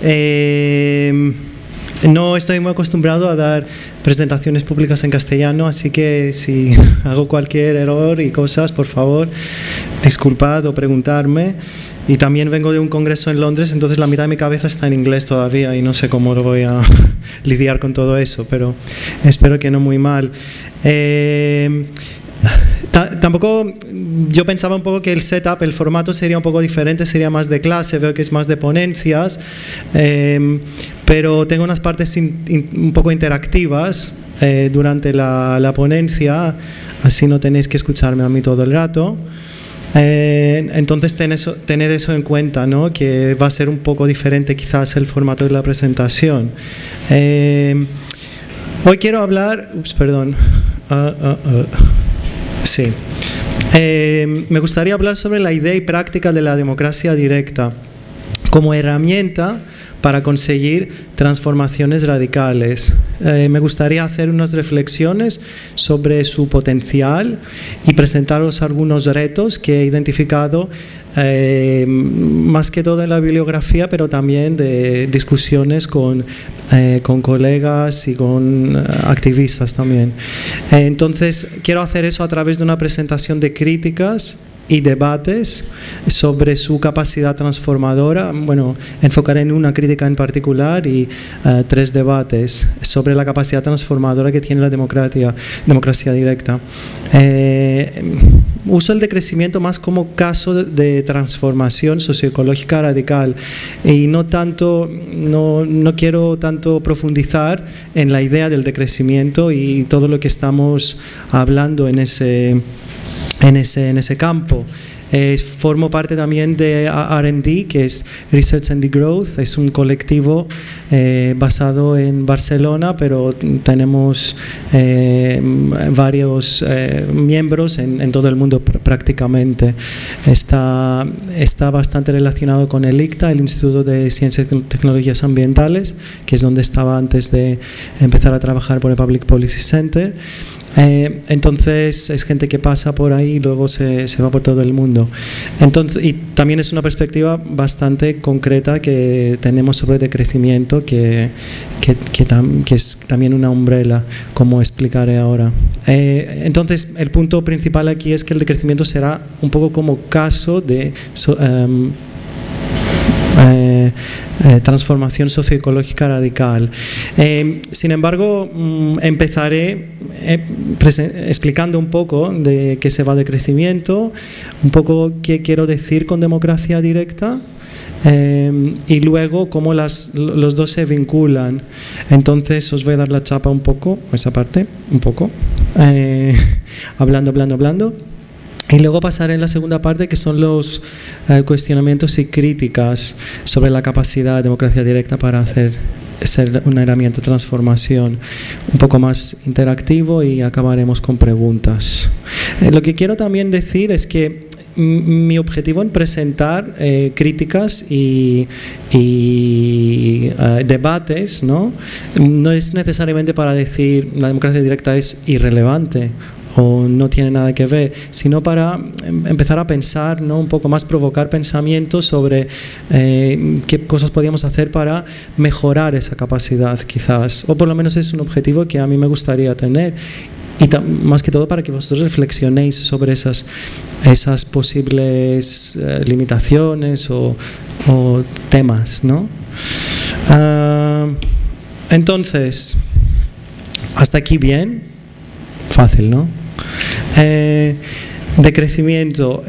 No estoy muy acostumbrado a dar presentaciones públicas en castellano, así que si hago cualquier error y cosas, por favor, disculpad o preguntarme. Y también vengo de un congreso en Londres, entonces la mitad de mi cabeza está en inglés todavía y no sé cómo lo voy a lidiar con todo eso, pero espero que no muy mal. Tampoco, yo pensaba un poco que el setup, el formato sería un poco diferente, sería más de clase, veo que es más de ponencias, pero tengo unas partes un poco interactivas durante la ponencia, así no tenéis que escucharme a mí todo el rato. Entonces tened eso en cuenta, ¿no? Que va a ser un poco diferente quizás el formato de la presentación. Hoy quiero hablar, sí. Me gustaría hablar sobre la idea y práctica de la democracia directa como herramienta para conseguir transformaciones radicales. Me gustaría hacer unas reflexiones sobre su potencial y presentaros algunos retos que he identificado, más que todo en la bibliografía, pero también de discusiones con colegas y con activistas también. Entonces, quiero hacer eso a través de una presentación de críticas y debates sobre su capacidad transformadora. Bueno, enfocaré en una crítica en particular y 3 debates sobre la capacidad transformadora que tiene la democracia directa. Uso el decrecimiento más como caso de transformación socioecológica radical y no quiero tanto profundizar en la idea del decrecimiento y todo lo que estamos hablando en ese campo. Formo parte también de R&D, que es Research and Growth. Es un colectivo basado en Barcelona, pero tenemos varios miembros en todo el mundo prácticamente. Está bastante relacionado con el ICTA, el Instituto de Ciencias y Tecnologías Ambientales, que es donde estaba antes de empezar a trabajar por el Public Policy Center. Entonces es gente que pasa por ahí y luego se va por todo el mundo. Entonces, y también es una perspectiva bastante concreta que tenemos sobre decrecimiento, que es también una umbrella, como explicaré ahora. Entonces el punto principal aquí es que el decrecimiento será un poco como caso de transformación socioecológica radical. Sin embargo, empezaré explicando un poco de qué se va de crecimiento, un poco qué quiero decir con democracia directa, y luego cómo los dos se vinculan. Entonces os voy a dar la chapa un poco, esa parte, un poco, hablando. Y luego pasaré en la segunda parte, que son los cuestionamientos y críticas sobre la capacidad de democracia directa para ser una herramienta de transformación, un poco más interactivo, y acabaremos con preguntas. Lo que quiero también decir es que mi objetivo en presentar críticas y debates no es necesariamente para decir la democracia directa es irrelevante o no tiene nada que ver, sino para empezar a pensar, ¿no? Un poco más, provocar pensamientos sobre qué cosas podríamos hacer para mejorar esa capacidad, quizás, o por lo menos es un objetivo que a mí me gustaría tener, y más que todo para que vosotros reflexionéis sobre esas posibles limitaciones o temas, ¿no? Entonces, hasta aquí bien, fácil, ¿no? De crecimiento.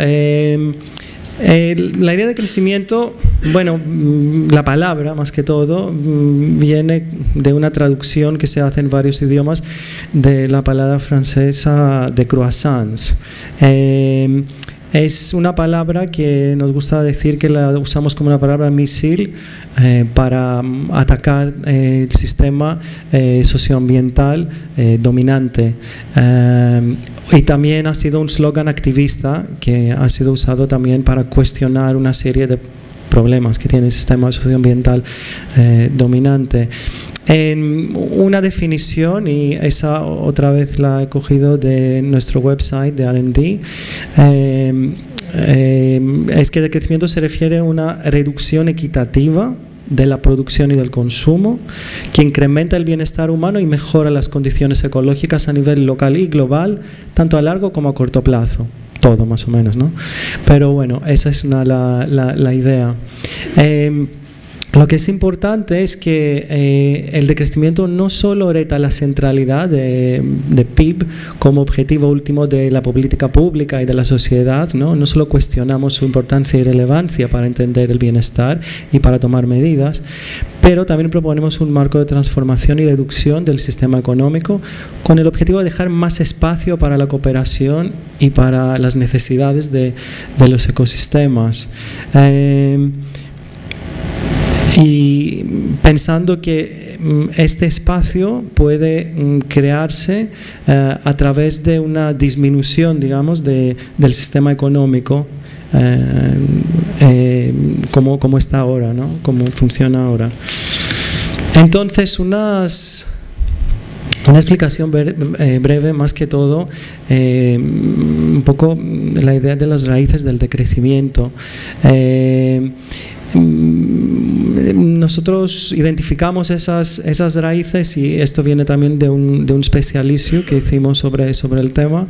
La idea de crecimiento, bueno, la palabra más que todo viene de una traducción que se hace en varios idiomas de la palabra francesa de croissants. Es una palabra que nos gusta decir que la usamos como una palabra misil para atacar el sistema socioambiental dominante. Y también ha sido un slogan activista que ha sido usado también para cuestionar una serie de problemas que tiene el sistema socioambiental dominante. En una definición, y esa otra vez la he cogido de nuestro website de R&D, es que el crecimiento se refiere a una reducción equitativa de la producción y del consumo, que incrementa el bienestar humano y mejora las condiciones ecológicas a nivel local y global, tanto a largo como a corto plazo. Todo más o menos, ¿no? Pero bueno, esa es la idea. Lo que es importante es que el decrecimiento no solo reta la centralidad de PIB como objetivo último de la política pública y de la sociedad, no solo cuestionamos su importancia y relevancia para entender el bienestar y para tomar medidas, pero también proponemos un marco de transformación y reducción del sistema económico con el objetivo de dejar más espacio para la cooperación y para las necesidades de los ecosistemas. Y pensando que este espacio puede crearse a través de una disminución, digamos, del sistema económico como está ahora, ¿no? Como funciona ahora. Entonces, una explicación breve, más que todo, un poco la idea de las raíces del decrecimiento. Nosotros identificamos esas raíces, y esto viene también de un especialicio que hicimos sobre el tema,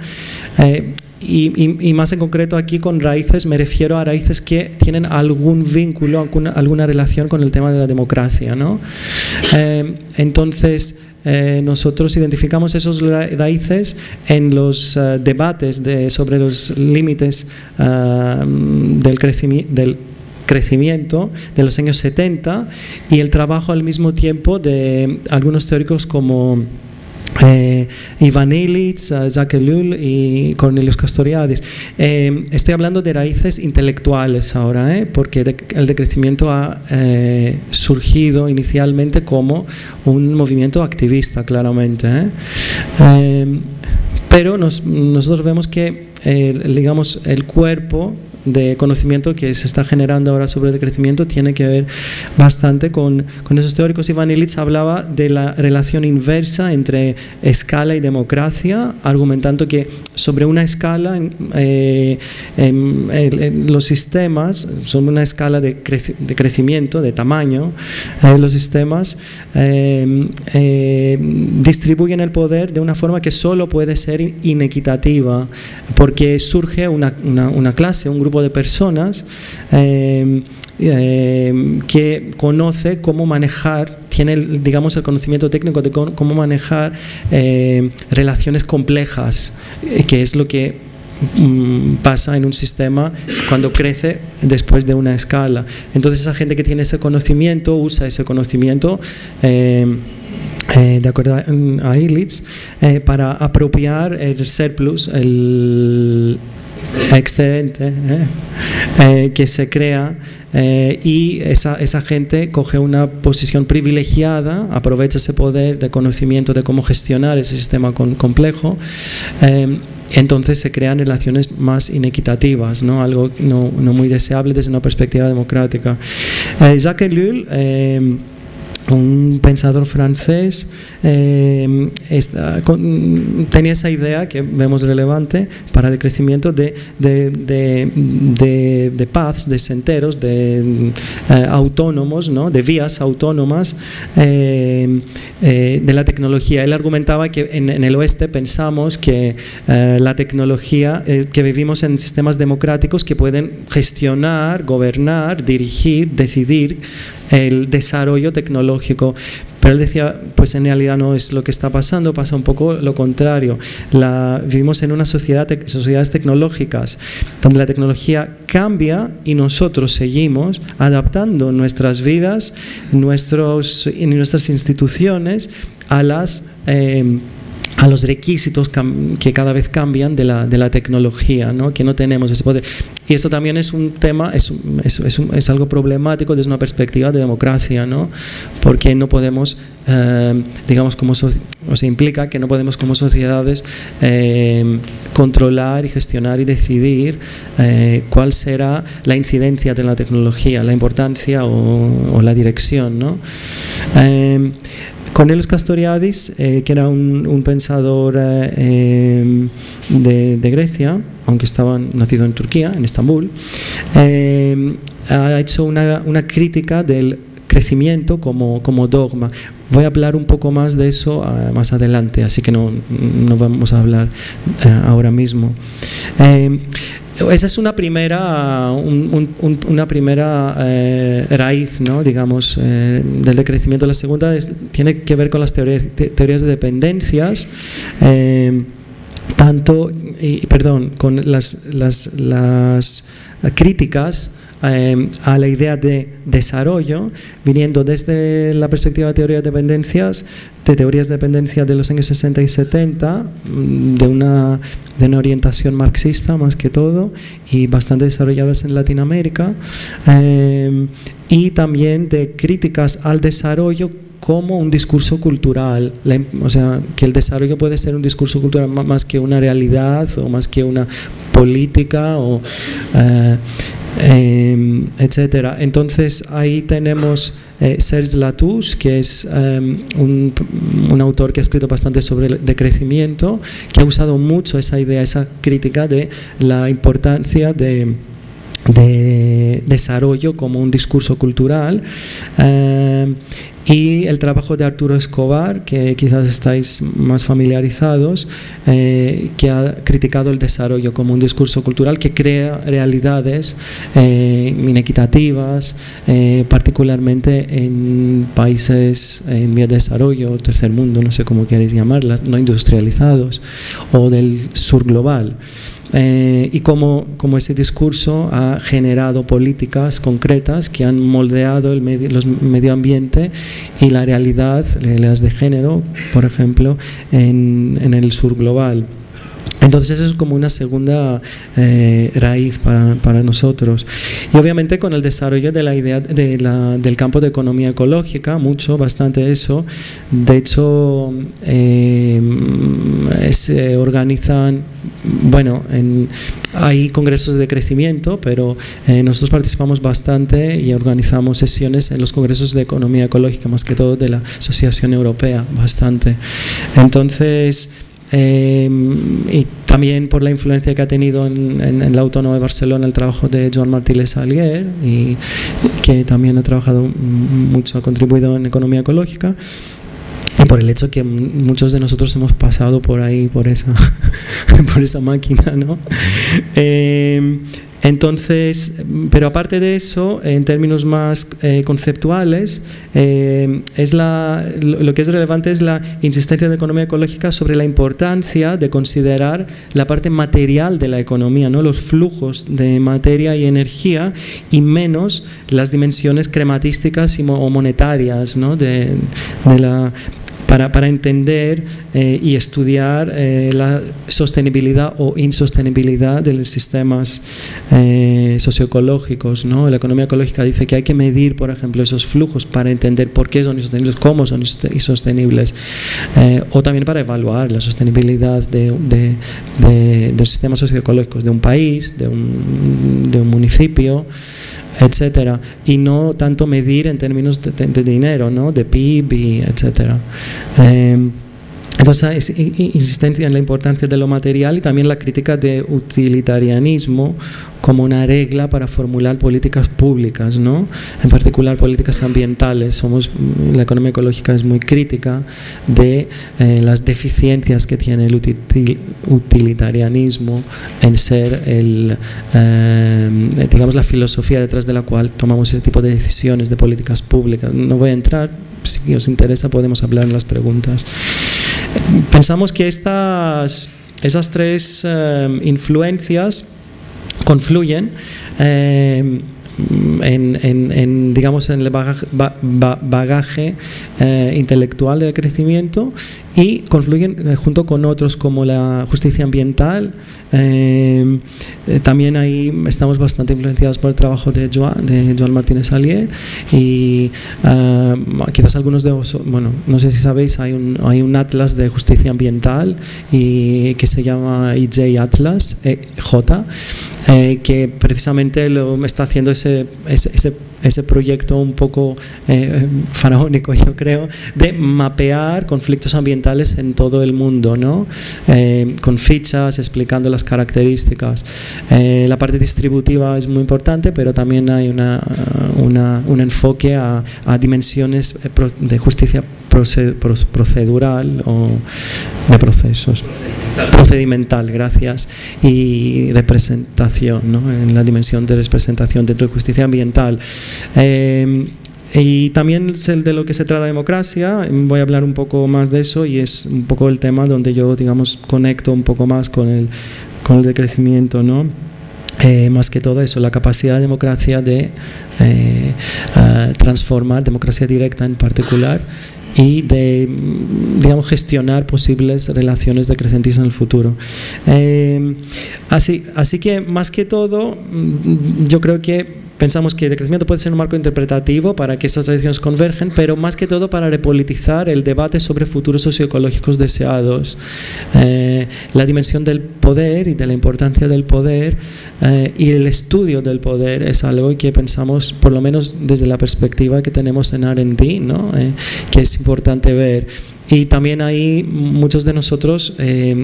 y más en concreto aquí con raíces me refiero a raíces que tienen algún vínculo, alguna relación con el tema de la democracia, ¿no? Entonces nosotros identificamos esos raíces en los debates sobre los límites del crecimiento de los años 70 y el trabajo al mismo tiempo de algunos teóricos como Ivan Illich, Jacques Ellul y Cornelius Castoriadis. Estoy hablando de raíces intelectuales ahora, porque el decrecimiento ha surgido inicialmente como un movimiento activista, claramente. Pero nosotros vemos que digamos, el cuerpo de conocimiento que se está generando ahora sobre el decrecimiento tiene que ver bastante con esos teóricos. Ivan Illich hablaba de la relación inversa entre escala y democracia, argumentando que sobre una escala los sistemas son una escala de crecimiento, de tamaño. Los sistemas distribuyen el poder de una forma que solo puede ser inequitativa, porque surge una clase, un grupo de personas que conoce cómo manejar, tiene, digamos, el conocimiento técnico de cómo manejar relaciones complejas, que es lo que pasa en un sistema cuando crece después de una escala. Entonces esa gente que tiene ese conocimiento usa ese conocimiento de acuerdo a Illich para apropiar el surplus, el excedente que se crea, y esa gente coge una posición privilegiada, aprovecha ese poder de conocimiento de cómo gestionar ese sistema complejo. Entonces se crean relaciones más inequitativas, ¿no? Algo no muy deseable desde una perspectiva democrática. Jacques Ellul, un pensador francés, tenía esa idea que vemos relevante para el crecimiento de paths, de senderos, autónomos, ¿no? De vías autónomas de la tecnología. Él argumentaba que en el oeste pensamos que la tecnología, que vivimos en sistemas democráticos que pueden gestionar, gobernar, dirigir, decidir el desarrollo tecnológico. Pero él decía, pues en realidad no es lo que está pasando, pasa un poco lo contrario. Vivimos en una sociedades tecnológicas donde la tecnología cambia y nosotros seguimos adaptando nuestras vidas, nuestras instituciones a los requisitos que cada vez cambian de la tecnología, ¿no? Que no tenemos ese poder. Y eso también es un tema, es algo problemático desde una perspectiva de democracia, ¿no? Porque no podemos, digamos, implica que no podemos como sociedades controlar y gestionar y decidir cuál será la incidencia de la tecnología, la importancia o la dirección, ¿no? Cornelius Castoriadis, que era un pensador de Grecia, aunque estaba nacido en Turquía, en Estambul, ha hecho una crítica del crecimiento como dogma. Voy a hablar un poco más de eso más adelante, así que no vamos a hablar ahora mismo. Esa es una primera raíz, ¿no? Digamos, del decrecimiento. La segunda tiene que ver con las teorías de dependencias, con las críticas a la idea de desarrollo, viniendo desde la perspectiva de teorías de dependencias, de los años 60 y 70, de una orientación marxista más que todo, y bastante desarrolladas en Latinoamérica, y también de críticas al desarrollo como un discurso cultural, o sea, que el desarrollo puede ser un discurso cultural más que una realidad o más que una política o etcétera. Entonces ahí tenemos Serge Latouche, que es un autor que ha escrito bastante sobre el decrecimiento, que ha usado mucho esa idea, esa crítica de la importancia de desarrollo como un discurso cultural, y el trabajo de Arturo Escobar, que quizás estáis más familiarizados, que ha criticado el desarrollo como un discurso cultural que crea realidades inequitativas, particularmente en países en vías de desarrollo, tercer mundo, no sé cómo queréis llamarlas, no industrializados, o del sur global. Y cómo ese discurso ha generado políticas concretas que han moldeado el medio ambiente y la realidades de género, por ejemplo, en el sur global. Entonces eso es como una segunda raíz para nosotros. Y obviamente con el desarrollo de la idea del campo de economía ecológica, bastante eso. De hecho, se organizan, hay congresos de crecimiento, pero nosotros participamos bastante y organizamos sesiones en los congresos de economía ecológica, más que todo de la Asociación Europea, bastante. Entonces, y también por la influencia que ha tenido en la Autónoma de Barcelona el trabajo de Joan Martí Lesalier, y que también ha trabajado mucho, ha contribuido en economía ecológica, y por el hecho que muchos de nosotros hemos pasado por ahí, por esa máquina, ¿no? Entonces, pero aparte de eso, en términos más conceptuales, lo que es relevante es la insistencia de economía ecológica sobre la importancia de considerar la parte material de la economía, ¿no? Los flujos de materia y energía, y menos las dimensiones crematísticas o monetarias, ¿no? Para entender y estudiar la sostenibilidad o insostenibilidad de los sistemas socioecológicos, ¿no? La economía ecológica dice que hay que medir, por ejemplo, esos flujos para entender por qué son insostenibles, cómo son insostenibles, o también para evaluar la sostenibilidad de los sistemas socioecológicos de un país, de un municipio, etcétera, y no tanto medir en términos de dinero, ¿no? De PIB, etcétera. Entonces, insistencia en la importancia de lo material, y también la crítica de utilitarianismo como una regla para formular políticas públicas, ¿no? En particular políticas ambientales. La economía ecológica es muy crítica de las deficiencias que tiene el utilitarianismo en ser digamos, la filosofía detrás de la cual tomamos ese tipo de decisiones de políticas públicas. No voy a entrar, si os interesa podemos hablar en las preguntas. Pensamos que esas tres influencias confluyen digamos, en el bagaje intelectual del crecimiento, y confluyen junto con otros como la justicia ambiental. También ahí estamos bastante influenciados por el trabajo de Joan Martí Lesalier, y quizás algunos de vosotros, no sé si sabéis, hay un atlas de justicia ambiental y que se llama EJ Atlas, que precisamente lo está haciendo es ese proyecto un poco faraónico, yo creo, de mapear conflictos ambientales en todo el mundo, ¿no? Con fichas explicando las características. La parte distributiva es muy importante, pero también hay un enfoque a dimensiones de justicia procedural o de procesos. Procedimental, gracias, y representación, ¿no? En la dimensión de representación dentro de justicia ambiental. Y también de lo que se trata democracia, voy a hablar un poco más de eso, y es un poco el tema donde yo, digamos, conecto un poco más con el decrecimiento, ¿no? Más que todo eso, la capacidad de democracia de transformar, democracia directa en particular, y de, digamos, gestionar posibles relaciones decrecientes en el futuro. Así que, más que todo, yo creo que pensamos que el decrecimiento puede ser un marco interpretativo para que estas tradiciones convergen, pero más que todo para repolitizar el debate sobre futuros socioecológicos deseados. La dimensión del poder y de la importancia del poder y el estudio del poder es algo que pensamos, por lo menos desde la perspectiva que tenemos en R&D, ¿no? Que es importante ver. Y también ahí muchos de nosotros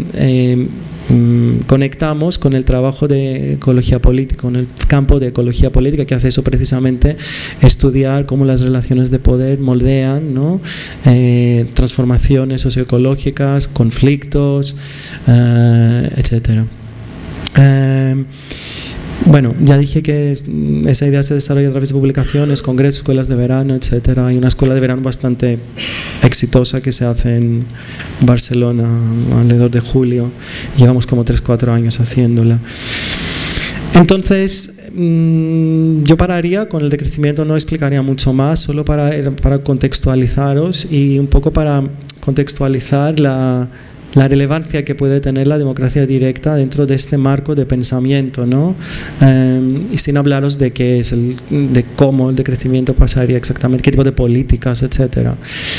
conectamos con el trabajo de ecología política, con el campo de ecología política, que hace eso precisamente, estudiar cómo las relaciones de poder moldean, ¿no? Transformaciones socioecológicas, conflictos, etcétera. Bueno, ya dije que esa idea se desarrolla a través de publicaciones, congresos, escuelas de verano, etcétera. Hay una escuela de verano bastante exitosa que se hace en Barcelona alrededor de julio. Llevamos como 3-4 años haciéndola. Entonces, yo pararía con el decrecimiento, no explicaría mucho más, solo para contextualizaros y un poco para contextualizar la relevancia que puede tener la democracia directa dentro de este marco de pensamiento, ¿no? Y sin hablaros de qué es de cómo el decrecimiento pasaría exactamente, qué tipo de políticas, etcétera.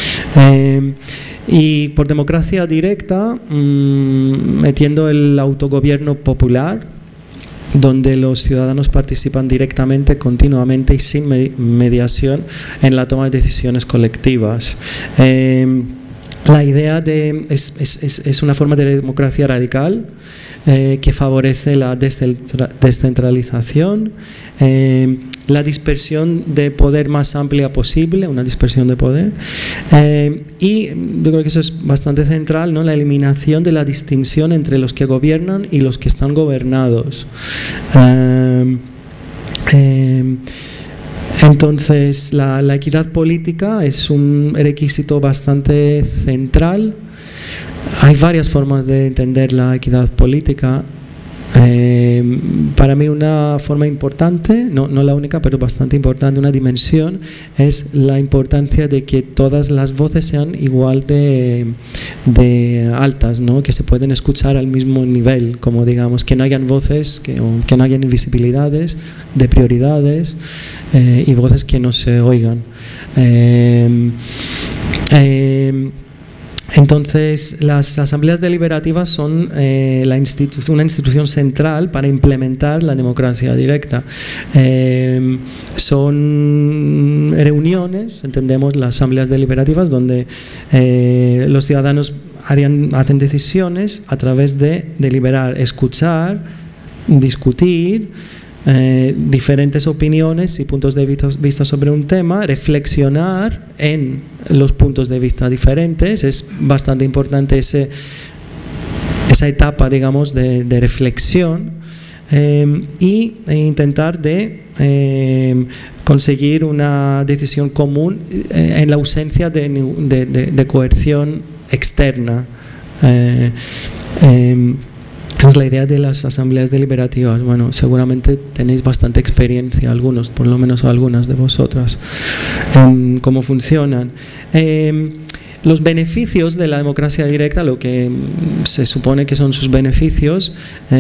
Y por democracia directa, metiendo el autogobierno popular, donde los ciudadanos participan directamente, continuamente y sin mediación en la toma de decisiones colectivas. La idea es una forma de democracia radical que favorece la descentralización, la dispersión de poder más amplia posible, una dispersión de poder, y yo creo que eso es bastante central, ¿no? La eliminación de la distinción entre los que gobiernan y los que están gobernados. Entonces, la equidad política es un requisito bastante central. Hay varias formas de entender la equidad política. Para mí una forma importante, no la única, pero bastante importante, una dimensión, es la importancia de que todas las voces sean igual de altas, ¿no? Que se pueden escuchar al mismo nivel, como digamos, que no hayan voces, que no hayan invisibilidades de prioridades y voces que no se oigan. Entonces, las asambleas deliberativas son una institución central para implementar la democracia directa. Son reuniones, entendemos las asambleas deliberativas, donde los ciudadanos hacen decisiones a través de deliberar, escuchar, discutir, diferentes opiniones y puntos de vista sobre un tema, reflexionar en los puntos de vista diferentes. Es bastante importante esa etapa, digamos, de reflexión, y intentar de conseguir una decisión común en la ausencia de coerción externa. Es la idea de las asambleas deliberativas. Bueno, seguramente tenéis bastante experiencia, algunos, por lo menos algunas de vosotras, en cómo funcionan. Los beneficios de la democracia directa, lo que se supone que son sus beneficios,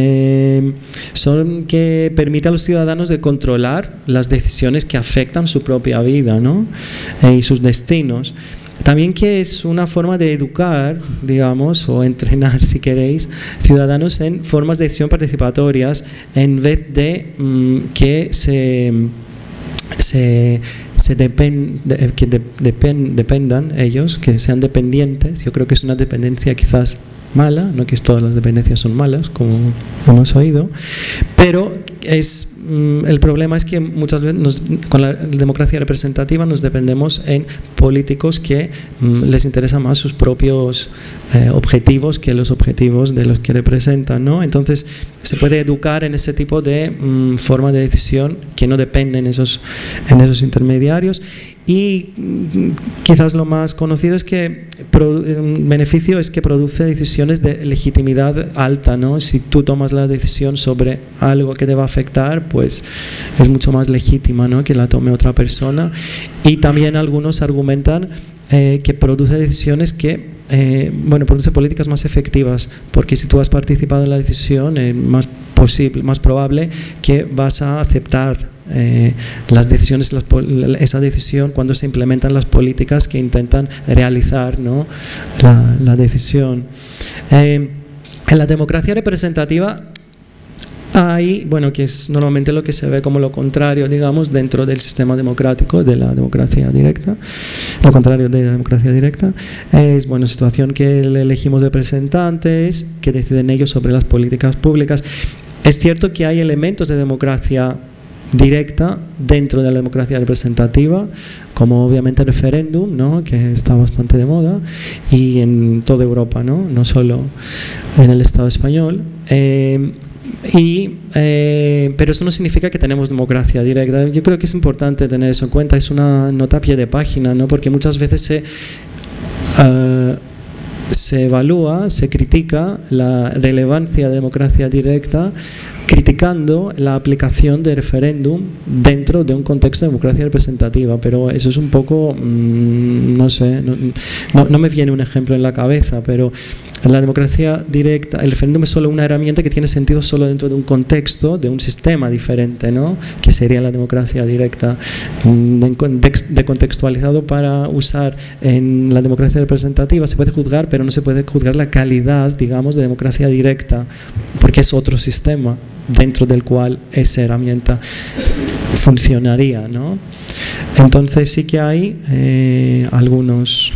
son que permite a los ciudadanos de controlar las decisiones que afectan su propia vida, ¿no? Y sus destinos. También que es una forma de educar, digamos, o entrenar, si queréis, ciudadanos en formas de decisión participatorias, en vez de que se dependan ellos, que sean dependientes. Yo creo que es una dependencia quizás mala, no que todas las dependencias son malas, como hemos oído, pero el problema es que muchas veces con la democracia representativa nos dependemos en políticos que les interesan más sus propios objetivos que los objetivos de los que representan, ¿no? Entonces se puede educar en ese tipo de forma de decisión que no dependen en esos intermediarios. Y quizás lo más conocido es que un beneficio es que produce decisiones de legitimidad alta, ¿no? Si tú tomas la decisión sobre algo que te va a afectar, pues es mucho más legítima, ¿no?, que la tome otra persona. Y también algunos argumentan que produce decisiones que produce políticas más efectivas, porque si tú has participado en la decisión, es más probable que vas a aceptar las decisiones, esa decisión cuando se implementan las políticas que intentan realizar, ¿no?, la decisión. En la democracia representativa hay, que es normalmente lo que se ve como lo contrario, digamos, dentro del sistema democrático de la democracia directa. Lo contrario de la democracia directa es, situación que elegimos representantes que deciden ellos sobre las políticas públicas. Es cierto que hay elementos de democracia directa dentro de la democracia representativa, como obviamente el referéndum, ¿no?, que está bastante de moda, y en toda Europa, no solo en el Estado español. Pero eso no significa que tenemos democracia directa. Yo creo que es importante tener eso en cuenta. Es una nota a pie de página, ¿no?, porque muchas veces se evalúa, se critica la relevancia de democracia directa criticando la aplicación de referéndum dentro de un contexto de democracia representativa, pero eso es un poco, no sé, no me viene un ejemplo en la cabeza, pero la democracia directa, el referéndum es solo una herramienta que tiene sentido solo dentro de un contexto, de un sistema diferente, ¿no?, que sería la democracia directa, decontextualizado para usar en la democracia representativa. Se puede juzgar, pero no se puede juzgar la calidad, digamos, de democracia directa, porque es otro sistema dentro del cual esa herramienta funcionaría, ¿no? Entonces sí que hay algunas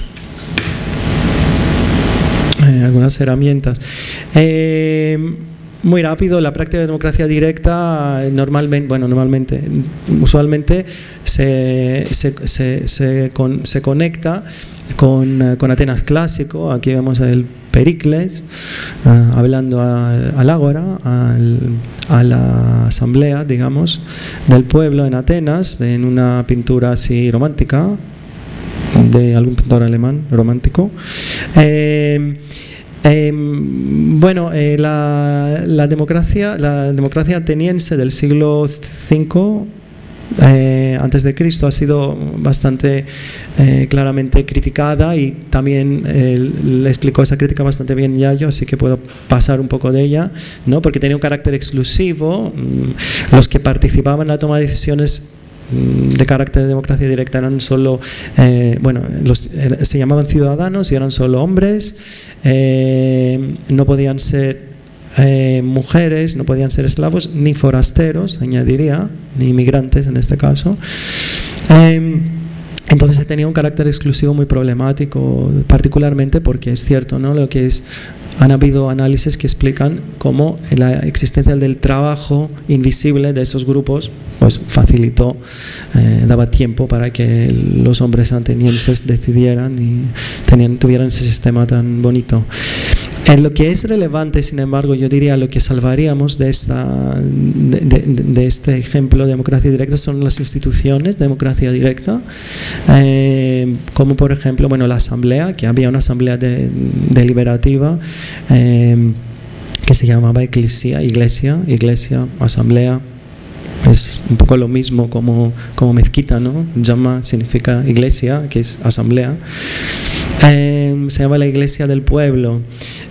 herramientas. Muy rápido, la práctica de democracia directa usualmente se conecta con Atenas clásico. Aquí vemos el Pericles hablando al ágora, a la asamblea, digamos, del pueblo en Atenas, en una pintura así romántica de algún pintor alemán romántico. La democracia ateniense del siglo V antes de Cristo ha sido bastante claramente criticada, y también le explicó esa crítica bastante bien Yayo, así que puedo pasar un poco de ella, ¿no?, porque tenía un carácter exclusivo. Los que participaban en la toma de decisiones de carácter de democracia directa eran solo, se llamaban ciudadanos y eran solo hombres, no podían ser mujeres, no podían ser esclavos, ni forasteros, añadiría, ni inmigrantes en este caso. Entonces tenía un carácter exclusivo muy problemático, particularmente porque es cierto, ¿no?, han habido análisis que explican cómo la existencia del trabajo invisible de esos grupos pues facilitó, daba tiempo para que los hombres atenienses decidieran y tuvieran ese sistema tan bonito. En lo que es relevante, sin embargo, yo diría lo que salvaríamos de este ejemplo de democracia directa son las instituciones de democracia directa, como por ejemplo, la asamblea, que había una asamblea deliberativa que se llamaba iglesia, asamblea. Es un poco lo mismo como mezquita, ¿no? Llama significa iglesia, que es asamblea. Se llama la iglesia del pueblo.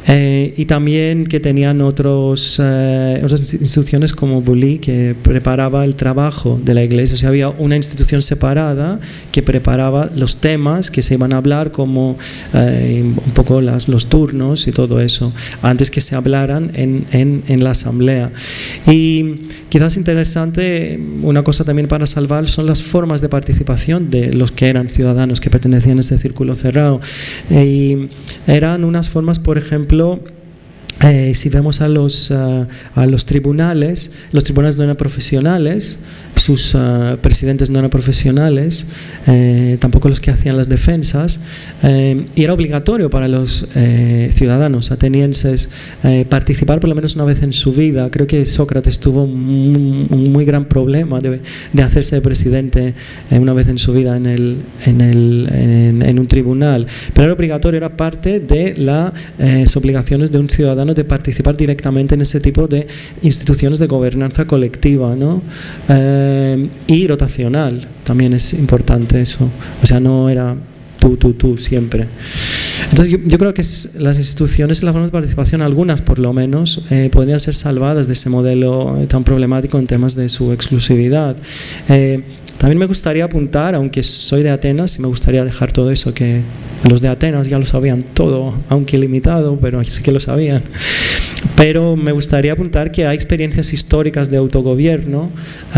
Y también que tenían otras instituciones como Bulli, que preparaba el trabajo de la iglesia. O sea, había una institución separada que preparaba los temas que se iban a hablar, como un poco los turnos y todo eso, antes que se hablaran en la asamblea. Y quizás interesante, una cosa también para salvar son las formas de participación de los que eran ciudadanos que pertenecían a ese círculo cerrado. Y eran unas formas, por ejemplo, si vemos a los tribunales no eran profesionales, sus presidentes no eran profesionales, tampoco los que hacían las defensas, y era obligatorio para los ciudadanos atenienses participar por lo menos una vez en su vida. Creo que Sócrates tuvo un muy gran problema de hacerse presidente una vez en su vida en un tribunal, pero era obligatorio, era parte de las obligaciones de un ciudadano de participar directamente en ese tipo de instituciones de gobernanza colectiva, ¿no? Y rotacional, también es importante eso, o sea, no era tú siempre. Entonces yo creo que las instituciones y las formas de participación, algunas por lo menos, podrían ser salvadas de ese modelo tan problemático en temas de su exclusividad. También me gustaría apuntar, aunque soy de Atenas, y me gustaría dejar todo eso, que los de Atenas ya lo sabían todo, aunque limitado, pero sí que lo sabían. Pero me gustaría apuntar que hay experiencias históricas de autogobierno.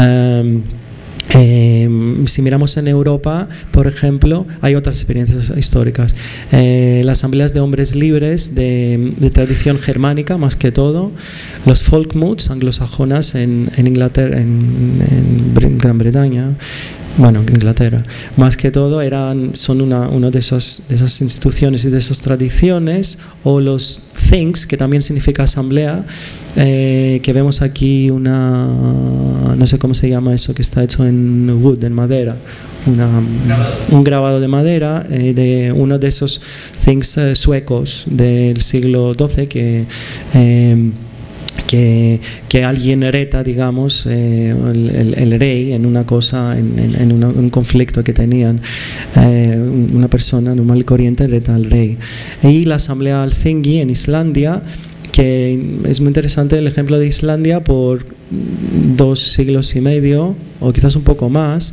Si miramos en Europa, por ejemplo, hay otras experiencias históricas. Las asambleas de hombres libres de tradición germánica, más que todo, los folkmoots anglosajonas en Inglaterra, en Gran Bretaña, bueno, Inglaterra, más que todo son una de esas instituciones y de esas tradiciones, o los things, que también significa asamblea, que vemos aquí no sé cómo se llama eso, que está hecho en wood, en madera, un grabado de madera de uno de esos things suecos del siglo XII que alguien hereda, digamos, el rey en una cosa, en un conflicto que tenían, una persona normal y corriente hereda al rey. Y la asamblea Alþingi en Islandia, que es muy interesante el ejemplo de Islandia por 2 siglos y medio, o quizás un poco más.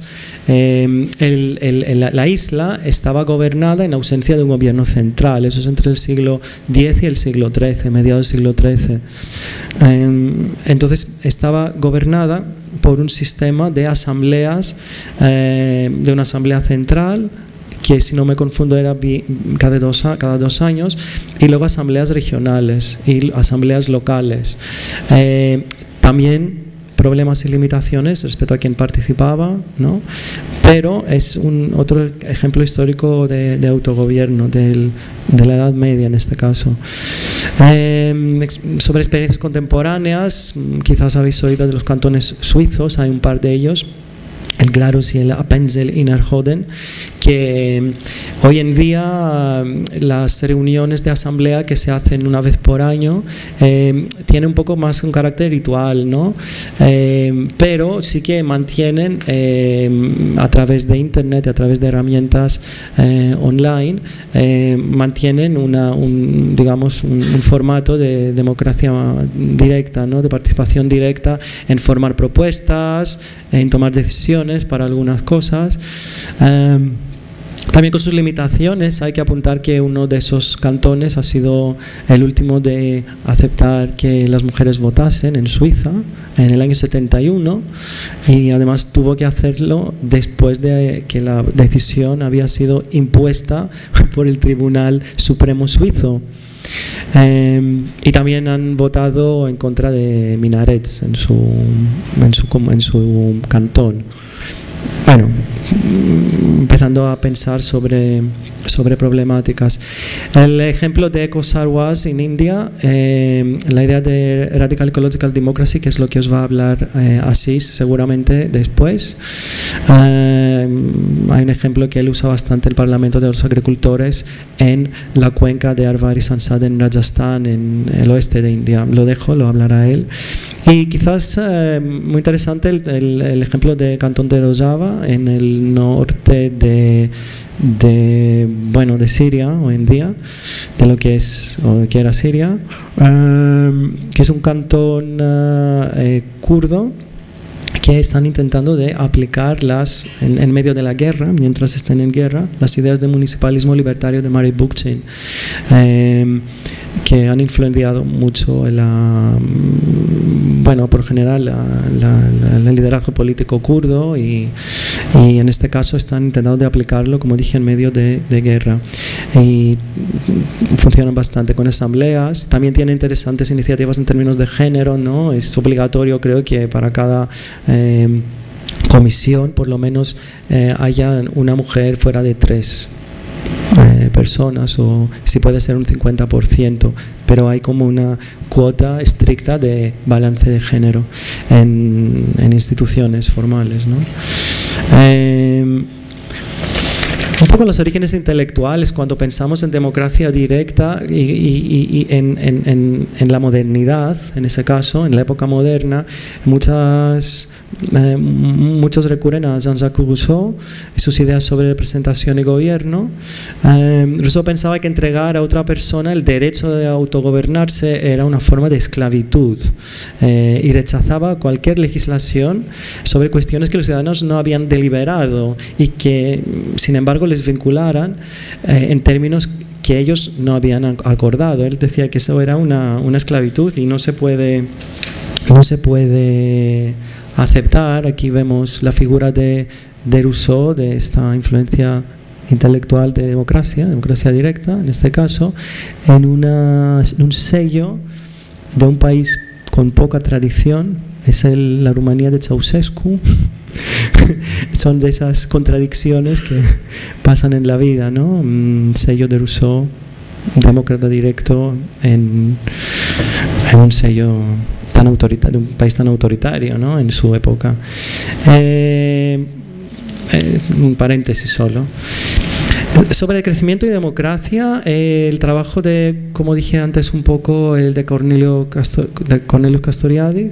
La isla estaba gobernada en ausencia de un gobierno central. Eso es entre el siglo X y el siglo XIII, mediados del siglo XIII. Entonces estaba gobernada por un sistema de asambleas, de una asamblea central, que si no me confundo era cada dos años, y luego asambleas regionales y asambleas locales. También problemas y limitaciones respecto a quien participaba, ¿no? Pero es otro ejemplo histórico de autogobierno de la Edad Media en este caso. Sobre experiencias contemporáneas, quizás habéis oído de los cantones suizos, hay un par de ellos, el Glarus y el Appenzell Innerrhoden, que hoy en día las reuniones de asamblea que se hacen una vez por año tienen un poco más un carácter ritual, ¿no? Pero sí que mantienen a través de internet, a través de herramientas online, mantienen digamos un formato de democracia directa, ¿no? De participación directa en formar propuestas, en tomar decisiones para algunas cosas. También con sus limitaciones. Hay que apuntar que uno de esos cantones ha sido el último de aceptar que las mujeres votasen en Suiza en el año 71, y además tuvo que hacerlo después de que la decisión había sido impuesta por el Tribunal Supremo Suizo. Y también han votado en contra de minarets en su cantón. Bueno, empezando a pensar sobre problemáticas. El ejemplo de Eco Sarwas en India, la idea de Radical Ecological Democracy, que es lo que os va a hablar Asís seguramente después. Hay un ejemplo que él usa bastante, el Parlamento de los Agricultores en la cuenca de Arvar y Sansad en Rajasthan, en el oeste de India. Lo dejo, lo hablará él. Y quizás muy interesante el ejemplo de Cantón de Rojava en el norte de Siria hoy en día, de lo que es o que era Siria, que es un cantón kurdo, que están intentando de aplicar en medio de la guerra, mientras están en guerra, las ideas de municipalismo libertario de Mary Bookchin, que han influenciado mucho por general el liderazgo político kurdo, y en este caso están intentando de aplicarlo, como dije, en medio de guerra, y funcionan bastante con asambleas. También tiene interesantes iniciativas en términos de género, ¿no? Es obligatorio, creo, que para cada comisión por lo menos haya una mujer fuera de 3 personas, o si puede ser un 50%, pero hay como una cuota estricta de balance de género en instituciones formales, ¿no? Un poco los orígenes intelectuales, cuando pensamos en democracia directa y en la modernidad, en ese caso, en la época moderna, muchos recurren a Jean-Jacques Rousseau y sus ideas sobre representación y gobierno. Rousseau pensaba que entregar a otra persona el derecho de autogobernarse era una forma de esclavitud, y rechazaba cualquier legislación sobre cuestiones que los ciudadanos no habían deliberado y que, sin embargo, les vincularan en términos que ellos no habían acordado. Él decía que eso era una esclavitud y no se puede aceptar. Aquí vemos la figura de Rousseau, de esta influencia intelectual de democracia directa, en este caso, en un sello de un país con poca tradición. Es la Rumanía de Ceausescu. Son de esas contradicciones que pasan en la vida, ¿no? Un sello de Rousseau, demócrata directo, en un sello tan autoritario, de un país tan autoritario, ¿no? En su época. Un paréntesis solo. Sobre el crecimiento y democracia, el trabajo como dije antes un poco, el de Cornelio Castoriadis,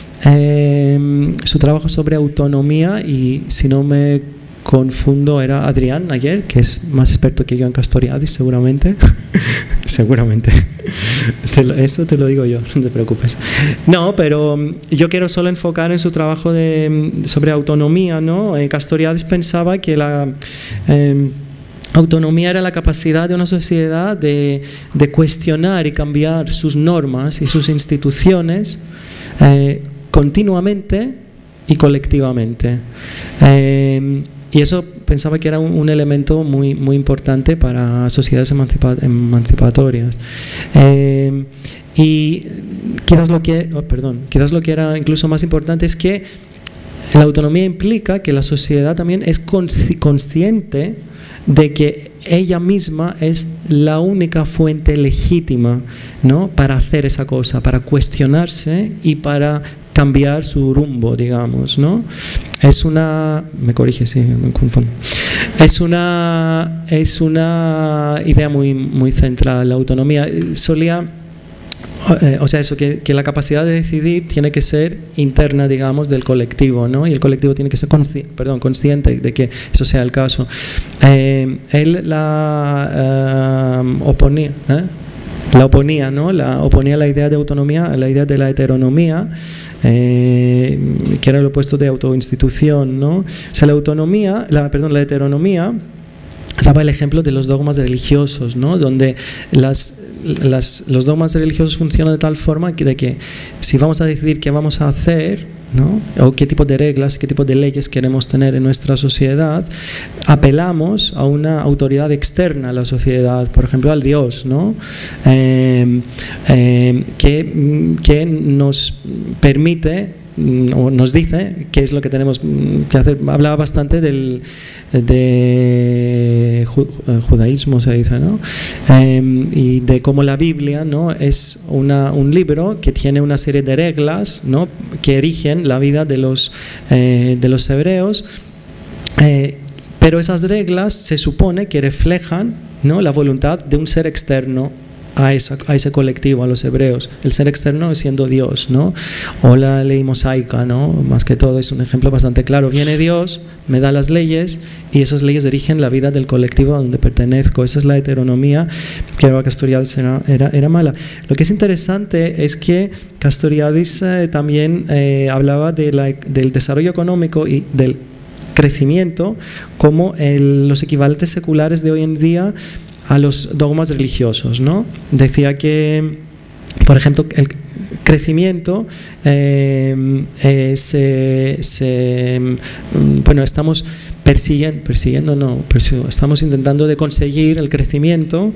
su trabajo sobre autonomía, y si no me confundo era Adrián ayer, que es más experto que yo en Castoriadis, seguramente. Seguramente. Eso te lo digo yo, no te preocupes. No, pero yo quiero solo enfocar en su trabajo sobre autonomía, ¿no? Castoriadis pensaba que la autonomía era la capacidad de una sociedad de cuestionar y cambiar sus normas y sus instituciones continuamente y colectivamente. Y eso pensaba que era un elemento muy, muy importante para sociedades emancipatorias. Y quizás lo que era incluso más importante es que la autonomía implica que la sociedad también es consciente de que ella misma es la única fuente legítima, ¿no?, para hacer esa cosa, para cuestionarse y para cambiar su rumbo, digamos, ¿no? Me corrige si me confundo. Es una idea muy, muy central, la autonomía. Que la capacidad de decidir tiene que ser interna, digamos, del colectivo, ¿no? Y el colectivo tiene que ser consciente de que eso sea el caso. Él la oponía, ¿no? Oponía la idea de autonomía a la idea de la heteronomía, que era el opuesto de autoinstitución, ¿no? O sea, la heteronomía daba el ejemplo de los dogmas religiosos, ¿no?, donde los dogmas religiosos funcionan de tal forma de que si vamos a decidir qué vamos a hacer, ¿no?, o qué tipo de reglas, qué tipo de leyes queremos tener en nuestra sociedad, apelamos a una autoridad externa a la sociedad, por ejemplo al Dios, ¿no?, que nos permite o nos dice qué es lo que tenemos que hacer. Hablaba bastante de judaísmo, se dice, ¿no? Y de cómo la Biblia, ¿no?, es un libro que tiene una serie de reglas, ¿no?, que rigen la vida de los hebreos, pero esas reglas se supone que reflejan, ¿no?, la voluntad de un ser externo a ese colectivo, a los hebreos. El ser externo siendo Dios, ¿no? O la ley mosaica, ¿no? Más que todo es un ejemplo bastante claro. Viene Dios, me da las leyes y esas leyes dirigen la vida del colectivo a donde pertenezco. Esa es la heteronomía que Castoriadis era mala. Lo que es interesante es que Castoriadis también hablaba del desarrollo económico y del crecimiento como los equivalentes seculares de hoy en día a los dogmas religiosos, ¿no? Decía que, por ejemplo, el crecimiento bueno, estamos estamos intentando de conseguir el crecimiento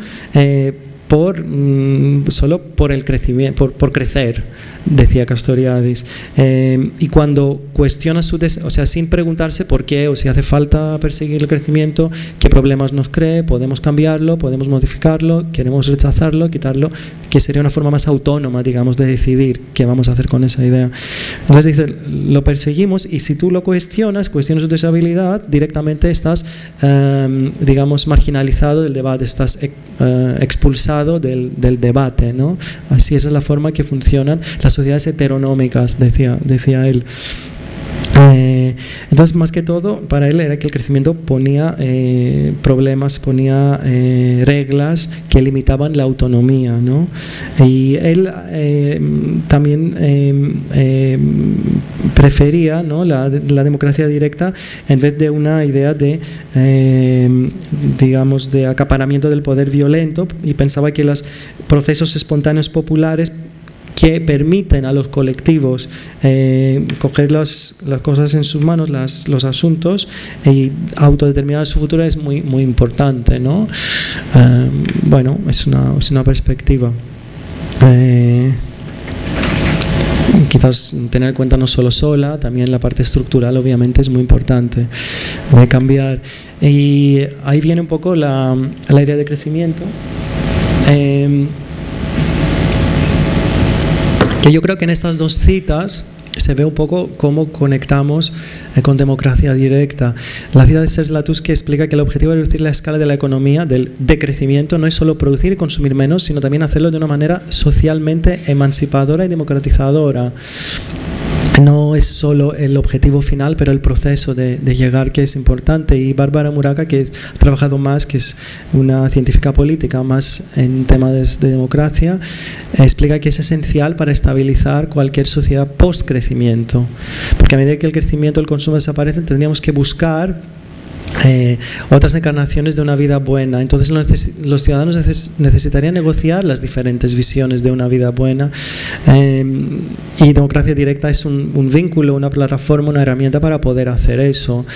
solo por el crecimiento, por crecer, decía Castoriadis, y cuando cuestiona o sea, sin preguntarse por qué o si hace falta perseguir el crecimiento, qué problemas nos cree, podemos cambiarlo, podemos modificarlo, queremos rechazarlo, quitarlo, que sería una forma más autónoma, digamos, de decidir qué vamos a hacer con esa idea. Entonces dice, lo perseguimos y si tú lo cuestionas su deshabilidad, directamente estás, digamos, marginalizado del debate, estás expulsado del debate, ¿no? Así esa es la forma que funcionan las sociedades heteronómicas, decía él. Entonces, más que todo, para él era que el crecimiento ponía problemas, ponía reglas que limitaban la autonomía, ¿no? Y él también prefería, ¿no?, la democracia directa en vez de una idea de, digamos, de acaparamiento del poder violento, y pensaba que los procesos espontáneos populares que permiten a los colectivos coger las cosas en sus manos, los asuntos, y autodeterminar su futuro es muy, muy importante, ¿no? Bueno, es una perspectiva. Quizás tener en cuenta no solo sola, también la parte estructural obviamente es muy importante de cambiar. Y ahí viene un poco la idea de crecimiento. Que yo creo que en estas dos citas se ve un poco cómo conectamos con democracia directa. La cita de Serge-Latouche, que explica que el objetivo de reducir la escala de la economía, del decrecimiento, no es solo producir y consumir menos, sino también hacerlo de una manera socialmente emancipadora y democratizadora. No es solo el objetivo final, pero el proceso de llegar, que es importante. Y Bárbara Muraca, que ha trabajado más, que es una científica política más en temas de democracia, explica que es esencial para estabilizar cualquier sociedad post-crecimiento. Porque a medida que el crecimiento y el consumo desaparecen, tendríamos que buscar otras encarnaciones de una vida buena. Entonces los ciudadanos necesitarían negociar las diferentes visiones de una vida buena, y democracia directa es un vínculo, una plataforma, una herramienta para poder hacer eso.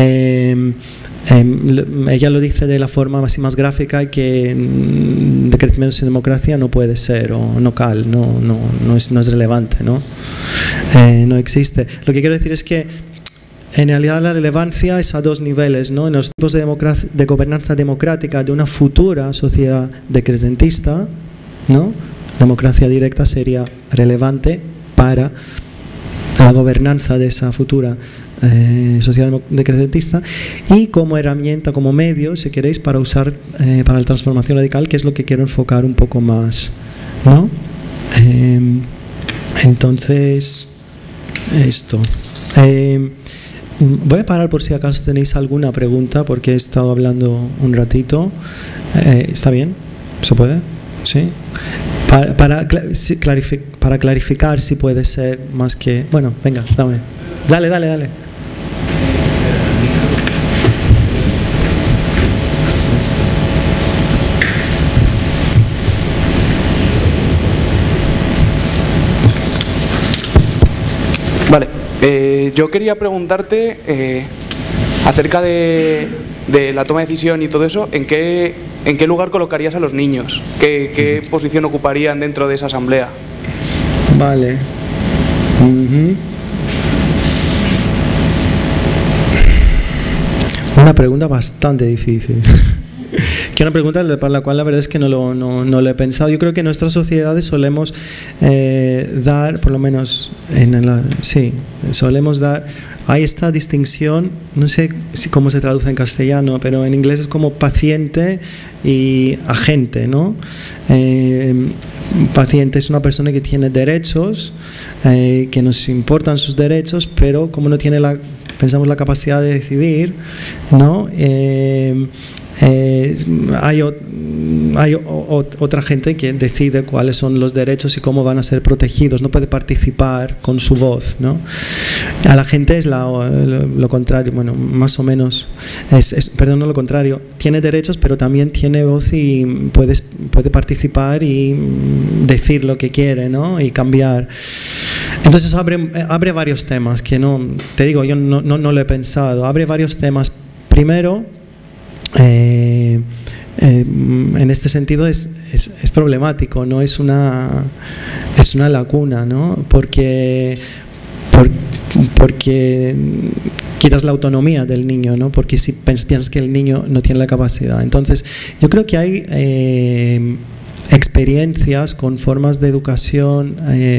Ella lo dice de la forma más gráfica, que de crecimiento sin democracia no puede ser, o no cal, no es relevante, ¿no? No existe. Lo que quiero decir es que en realidad la relevancia es a dos niveles, ¿no? En los tipos de gobernanza democrática de una futura sociedad decrecentista, ¿no? Democracia directa sería relevante para la gobernanza de esa futura sociedad decrecentista, y como herramienta, como medio, si queréis, para usar para la transformación radical, que es lo que quiero enfocar un poco más, ¿no? Entonces, esto. Voy a parar por si acaso tenéis alguna pregunta, porque he estado hablando un ratito. ¿Está bien? ¿Se puede? ¿Sí? Para clarificar si puede ser más que... Bueno, venga, dale. Vale. Yo quería preguntarte acerca de la toma de decisión y todo eso, ¿en qué lugar colocarías a los niños? ¿Qué posición ocuparían dentro de esa asamblea? Vale. Una pregunta bastante difícil. Que una pregunta para la cual la verdad es que no lo he pensado. Yo creo que en nuestras sociedades solemos dar, por lo menos solemos dar hay esta distinción, no sé cómo se traduce en castellano, pero en inglés es como paciente y agente, ¿no? Paciente es una persona que tiene derechos, que nos importan sus derechos, pero como no tiene pensamos la capacidad de decidir, ¿no? Hay otra gente que decide cuáles son los derechos y cómo van a ser protegidos, no puede participar con su voz, ¿no? A la gente es lo contrario, bueno, más o menos, perdón, no lo contrario, tiene derechos pero también tiene voz y puede participar y decir lo que quiere, ¿no? Y cambiar. Entonces abre varios temas que no, te digo, yo no lo he pensado, abre varios temas. Primero, en este sentido es problemático, ¿no? Es una lacuna, ¿no? Porque quitas la autonomía del niño, ¿no? Porque si piensas que el niño no tiene la capacidad. Entonces, yo creo que hay experiencias con formas de educación,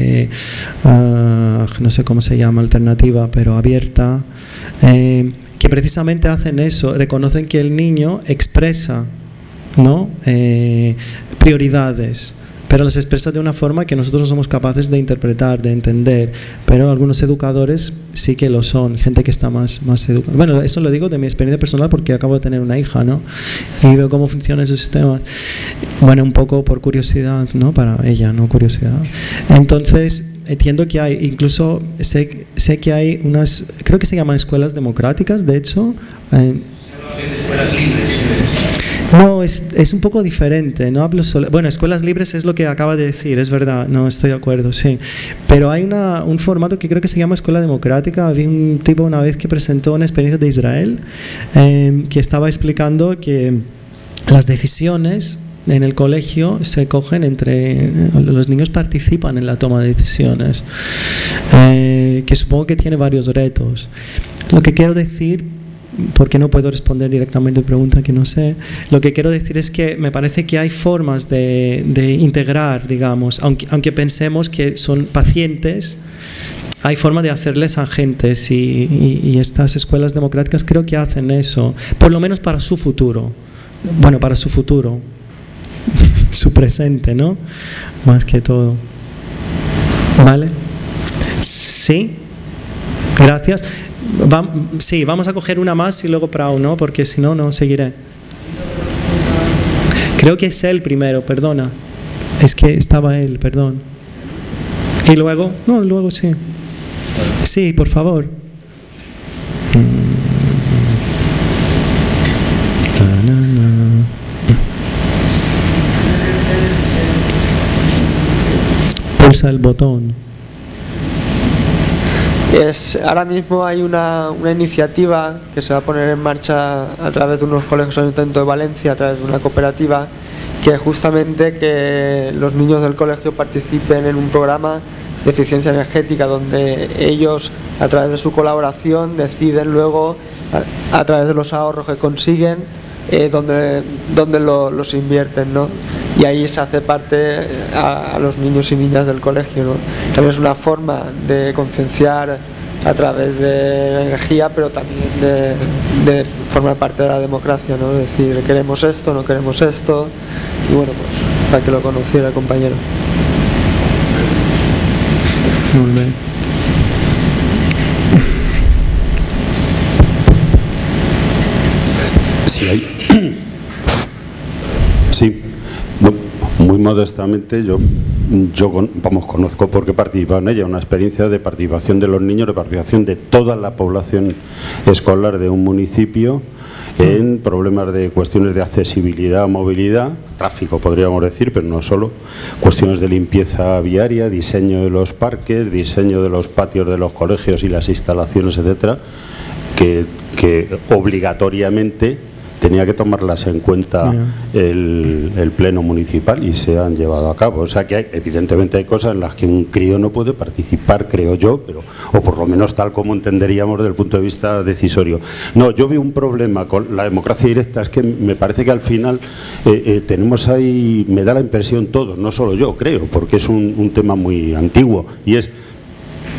no sé cómo se llama, alternativa, pero abierta, que precisamente hacen eso, reconocen que el niño expresa, ¿no? Prioridades, pero las expresa de una forma que nosotros no somos capaces de interpretar, de entender, pero algunos educadores sí que lo son, gente que está más educada. Bueno, eso lo digo de mi experiencia personal porque acabo de tener una hija, ¿no? Y veo cómo funcionan esos sistemas. Bueno, un poco por curiosidad, ¿no? Para ella, no curiosidad. Entonces, entiendo que hay, incluso sé que hay unas, creo que se llaman escuelas democráticas, de hecho. Escuelas libres. No, es un poco diferente, no hablo solo, bueno, escuelas libres es lo que acaba de decir, es verdad, no estoy de acuerdo, sí, pero hay un formato que creo que se llama escuela democrática. Había un tipo una vez que presentó una experiencia de Israel, que estaba explicando que las decisiones en el colegio se cogen los niños participan en la toma de decisiones, que supongo que tiene varios retos. Lo que quiero decir, porque no puedo responder directamente a pregunta que no sé, lo que quiero decir es que me parece que hay formas de integrar, digamos, aunque pensemos que son pacientes, hay forma de hacerles agentes y estas escuelas democráticas creo que hacen eso, por lo menos para su futuro, bueno, para su futuro, su presente, ¿no? Más que todo. ¿Vale? Sí. Gracias. Sí, vamos a coger una más y luego Prau, ¿no? Porque si no, no seguiré. Creo que es él primero, perdona. Es que estaba él, perdón. Y luego, no, luego sí. Sí, por favor. Pulsa el botón. Ahora mismo hay una iniciativa que se va a poner en marcha a través de unos colegios del Ayuntamiento de Valencia, a través de una cooperativa, que justamente que los niños del colegio participen en un programa de eficiencia energética donde ellos, a través de su colaboración, deciden luego, a través de los ahorros que consiguen, donde los invierten, ¿no? Y ahí se hace parte a los niños y niñas del colegio, ¿no? También es una forma de concienciar a través de la energía, pero también de formar parte de la democracia, ¿no? Es decir, queremos esto, no queremos esto, y bueno, pues para que lo conociera el compañero. Muy bien. Sí, muy modestamente yo conozco porque he participado en ella, una experiencia de participación de los niños, de participación de toda la población escolar de un municipio en problemas de cuestiones de accesibilidad, movilidad, tráfico podríamos decir, pero no solo, cuestiones de limpieza viaria, diseño de los parques, diseño de los patios de los colegios y las instalaciones, etcétera, que obligatoriamente tenía que tomarlas en cuenta el pleno municipal y se han llevado a cabo. O sea que evidentemente hay cosas en las que un crío no puede participar, creo yo, o por lo menos tal como entenderíamos desde el punto de vista decisorio. No, yo veo un problema con la democracia directa, es que me parece que al final tenemos ahí, me da la impresión todos, no solo yo, creo, porque es un tema muy antiguo, y es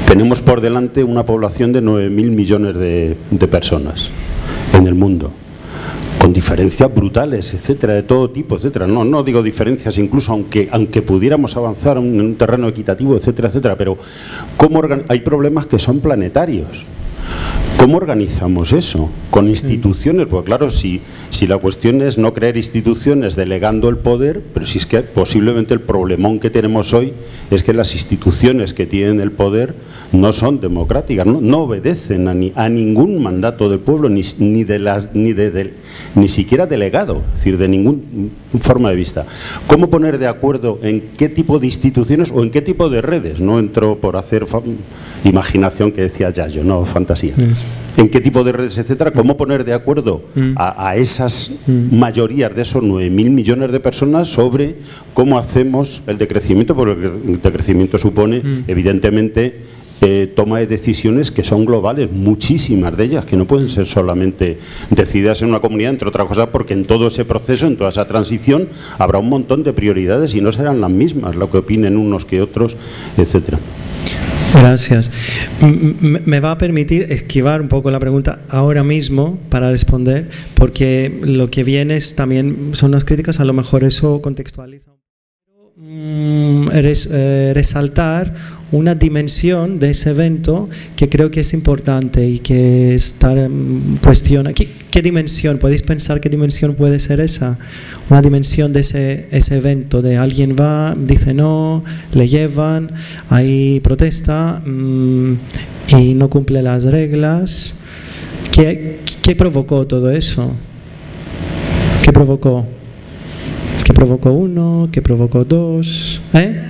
Tenemos por delante una población de 9.000 millones de personas en el mundo, con diferencias brutales, etcétera, de todo tipo, etcétera. No digo diferencias, incluso aunque pudiéramos avanzar en un terreno equitativo, etcétera, etcétera, pero hay problemas que son planetarios. ¿Cómo organizamos eso? Con instituciones, pues claro, si la cuestión es no crear instituciones delegando el poder, pero si es que posiblemente el problemón que tenemos hoy es que las instituciones que tienen el poder no son democráticas, no obedecen a ningún mandato del pueblo, ni siquiera delegado, es decir, de ninguna forma de vista. ¿Cómo poner de acuerdo en qué tipo de instituciones o en qué tipo de redes? No entro por hacer imaginación, que decía Yayo, no fantasía. En qué tipo de redes, etcétera, cómo poner de acuerdo a esas mayorías de esos 9.000 millones de personas sobre cómo hacemos el decrecimiento, porque el decrecimiento supone, evidentemente, toma de decisiones que son globales, muchísimas de ellas, que no pueden ser solamente decididas en una comunidad, entre otras cosas, porque en todo ese proceso, en toda esa transición, habrá un montón de prioridades y no serán las mismas, lo que opinen unos que otros, etcétera. Gracias. Me va a permitir esquivar un poco la pregunta ahora mismo para responder, porque lo que viene es también son las críticas, a lo mejor eso contextualiza. Resaltar una dimensión de ese evento que creo que es importante y que cuestiona. ¿Qué dimensión? ¿Podéis pensar qué dimensión puede ser esa? Una dimensión de ese evento, de alguien va, dice no, le llevan, hay protesta y no cumple las reglas. ¿Qué provocó todo eso? ¿Qué provocó? ¿Qué provocó uno? ¿Qué provocó dos?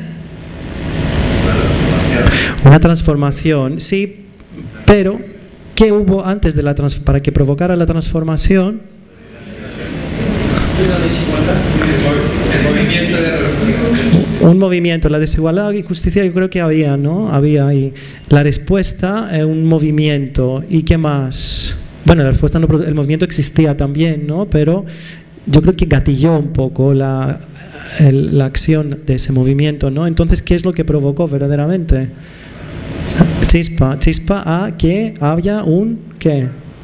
Una transformación, sí, pero ¿qué hubo antes de para que provocara la transformación? Un movimiento, la desigualdad y justicia, yo creo que había, ¿no? Había ahí. La respuesta es un movimiento. ¿Y qué más? Bueno, la respuesta no, el movimiento existía también, ¿no? Pero yo creo que gatilló un poco la acción de ese movimiento, ¿no? Entonces, ¿qué es lo que provocó verdaderamente? Chispa a que haya ¿qué?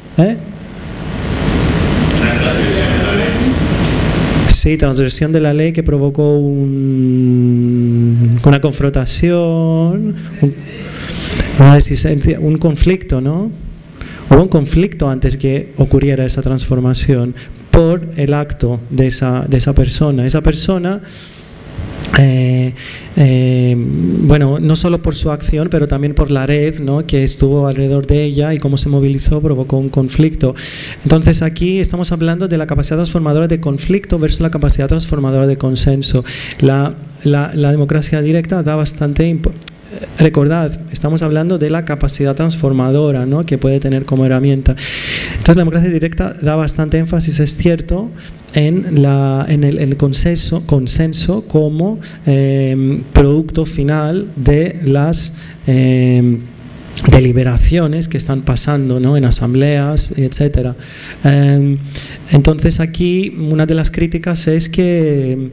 Sí, transgresión de la ley que provocó una confrontación, un conflicto, ¿no? Hubo un conflicto antes que ocurriera esa transformación por el acto de esa persona. Esa persona, bueno, no solo por su acción, pero también por la red, ¿no?, que estuvo alrededor de ella y cómo se movilizó, provocó un conflicto. Entonces aquí estamos hablando de la capacidad transformadora de conflicto versus la capacidad transformadora de consenso. La democracia directa da bastante... Recordad, estamos hablando de la capacidad transformadora, ¿no?, que puede tener como herramienta. Entonces la democracia directa da bastante énfasis, es cierto, en el consenso como producto final de las deliberaciones que están pasando, ¿no?, en asambleas, etcétera. Entonces aquí una de las críticas es que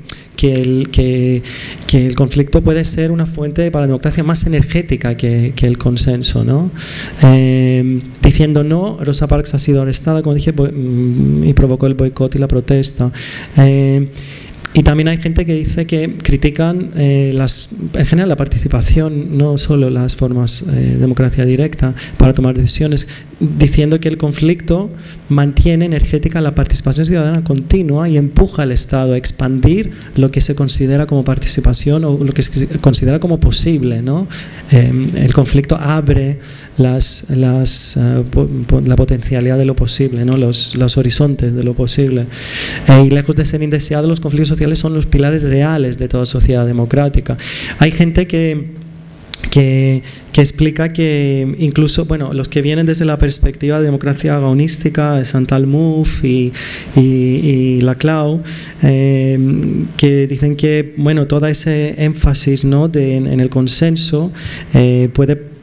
el conflicto puede ser una fuente para la democracia más energética que el consenso, ¿no? Diciendo no, Rosa Parks ha sido arrestada, como dije, y provocó el boicot y la protesta. Y también hay gente que dice que critican en general la participación, no solo las formas de democracia directa para tomar decisiones, diciendo que el conflicto mantiene energética la participación ciudadana continua y empuja al Estado a expandir lo que se considera como participación o lo que se considera como posible, ¿no? El conflicto abre la potencialidad de lo posible, ¿no?, los horizontes de lo posible. Y lejos de ser indeseados, los conflictos sociales son los pilares reales de toda sociedad democrática. Hay gente que explica que incluso, bueno, los que vienen desde la perspectiva de democracia agonística, Chantal Mouffe y Laclau, que dicen que, bueno, todo ese énfasis, ¿no?, en el consenso puede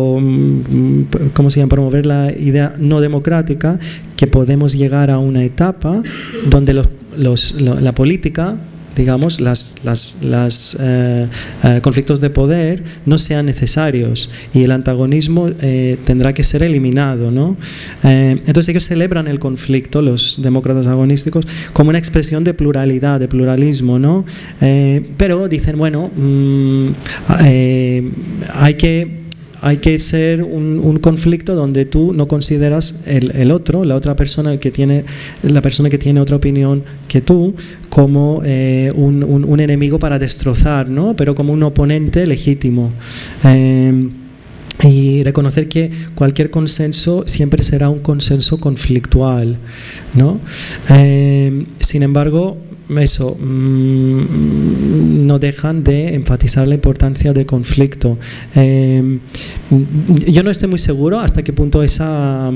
promover la idea no democrática, que podemos llegar a una etapa donde la política digamos, conflictos de poder no sean necesarios y el antagonismo tendrá que ser eliminado, ¿no? Entonces ellos celebran el conflicto, los demócratas agonísticos, como una expresión de pluralidad, de pluralismo, ¿no? Pero dicen, bueno, hay que ser un conflicto donde tú no consideras el otro, la otra persona la persona que tiene otra opinión que tú, como un enemigo para destrozar, ¿no? Pero como un oponente legítimo. Y reconocer que cualquier consenso siempre será un consenso conflictual, ¿no? Sin embargo, eso no dejan de enfatizar la importancia del conflicto. Yo no estoy muy seguro hasta qué punto esa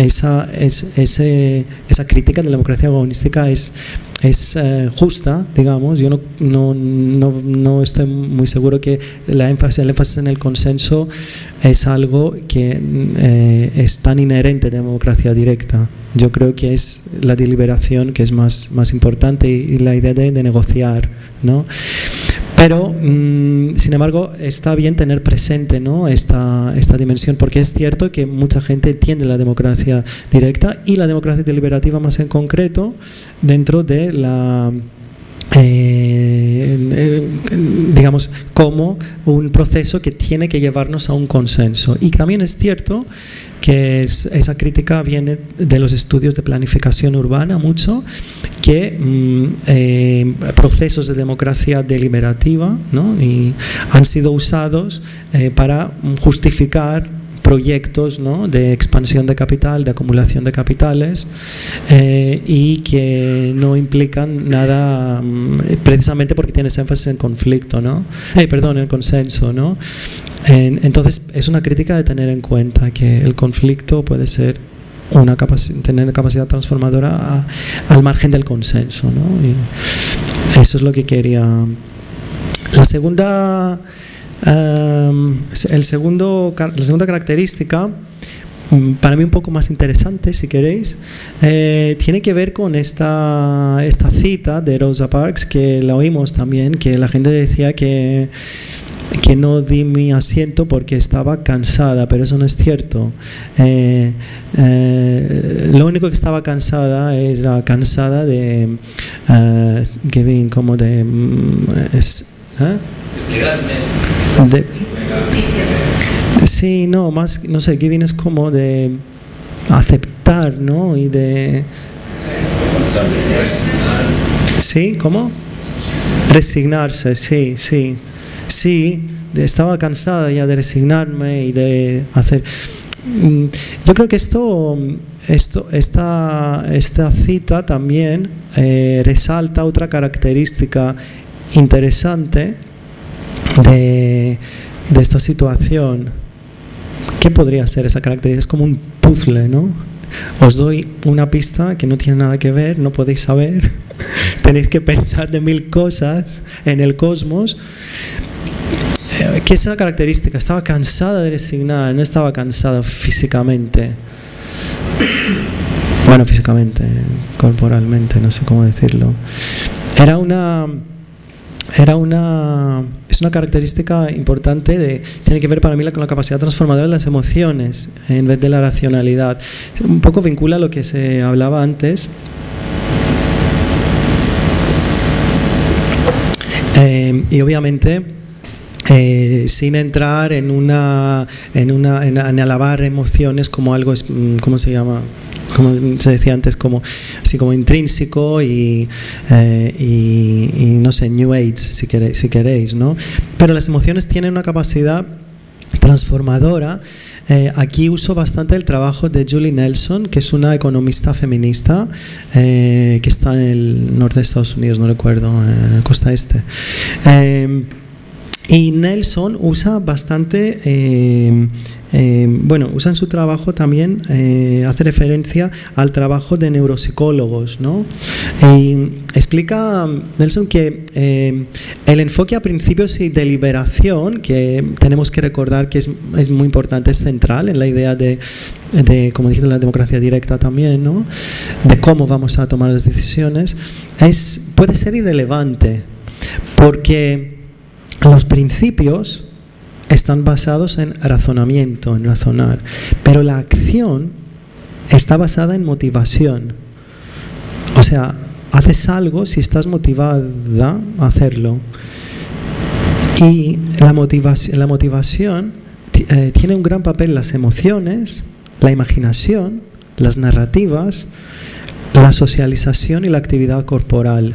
crítica de la democracia agonística es justa, digamos. Yo no estoy muy seguro que el énfasis en el consenso es algo que es tan inherente a la democracia directa. Yo creo que es la deliberación que es más importante y la idea de negociar, ¿no? Pero, sin embargo, está bien tener presente, ¿no? esta dimensión, porque es cierto que mucha gente entiende la democracia directa y la democracia deliberativa más en concreto dentro de la... digamos, como un proceso que tiene que llevarnos a un consenso. Y también es cierto que esa crítica viene de los estudios de planificación urbana mucho, que procesos de democracia deliberativa, ¿no? Y han sido usados para justificar proyectos, ¿no? De expansión de capital, de acumulación de capitales, y que no implican nada, precisamente porque tienes énfasis en conflicto, ¿no? En consenso, ¿no? Entonces es una crítica de tener en cuenta que el conflicto puede ser tener capacidad transformadora al margen del consenso, ¿no? Y eso es lo que quería. La segunda característica, para mí un poco más interesante, si queréis, tiene que ver con esta cita de Rosa Parks, que la oímos también, que la gente decía que no di mi asiento porque estaba cansada, pero eso no es cierto. Lo único que estaba cansada era cansada de giving, como de sí, no, más, no sé, giving es como de aceptar, ¿no? Y de... ¿Sí? ¿Cómo? Resignarse, sí. Sí, estaba cansada ya de resignarme y de hacer... Yo creo que esta cita también resalta otra característica interesante de esta situación. ¿Qué podría ser esa característica? Es como un puzzle, ¿no? Os doy una pista que no tiene nada que ver, no podéis saber, tenéis que pensar de 1000 cosas en el cosmos. ¿Qué es esa característica? Estaba cansada de resignar, no estaba cansada físicamente. Bueno, físicamente, corporalmente, no sé cómo decirlo. Es una característica importante, tiene que ver para mí con la capacidad transformadora de las emociones en vez de la racionalidad. Un poco vincula a lo que se hablaba antes. Y obviamente sin entrar en alabar emociones como algo, ¿cómo se llama? Como se decía antes, así como intrínseco y no sé, New Age, si queréis, ¿no? Pero las emociones tienen una capacidad transformadora. Aquí uso bastante el trabajo de Julie Nelson, que es una economista feminista que está en el norte de Estados Unidos, no recuerdo, en la costa este. Y Nelson usa bastante, usa en su trabajo también, hace referencia al trabajo de neuropsicólogos, ¿no? Y explica Nelson que el enfoque a principios y deliberación, que tenemos que recordar que es muy importante, es central en la idea de como dije, la democracia directa también, ¿no? De cómo vamos a tomar las decisiones, puede ser irrelevante. Porque los principios están basados en razonamiento, en razonar, pero la acción está basada en motivación. O sea, haces algo si estás motivada a hacerlo. Y la motivación tiene un gran papel en las emociones, la imaginación, las narrativas, la socialización y la actividad corporal.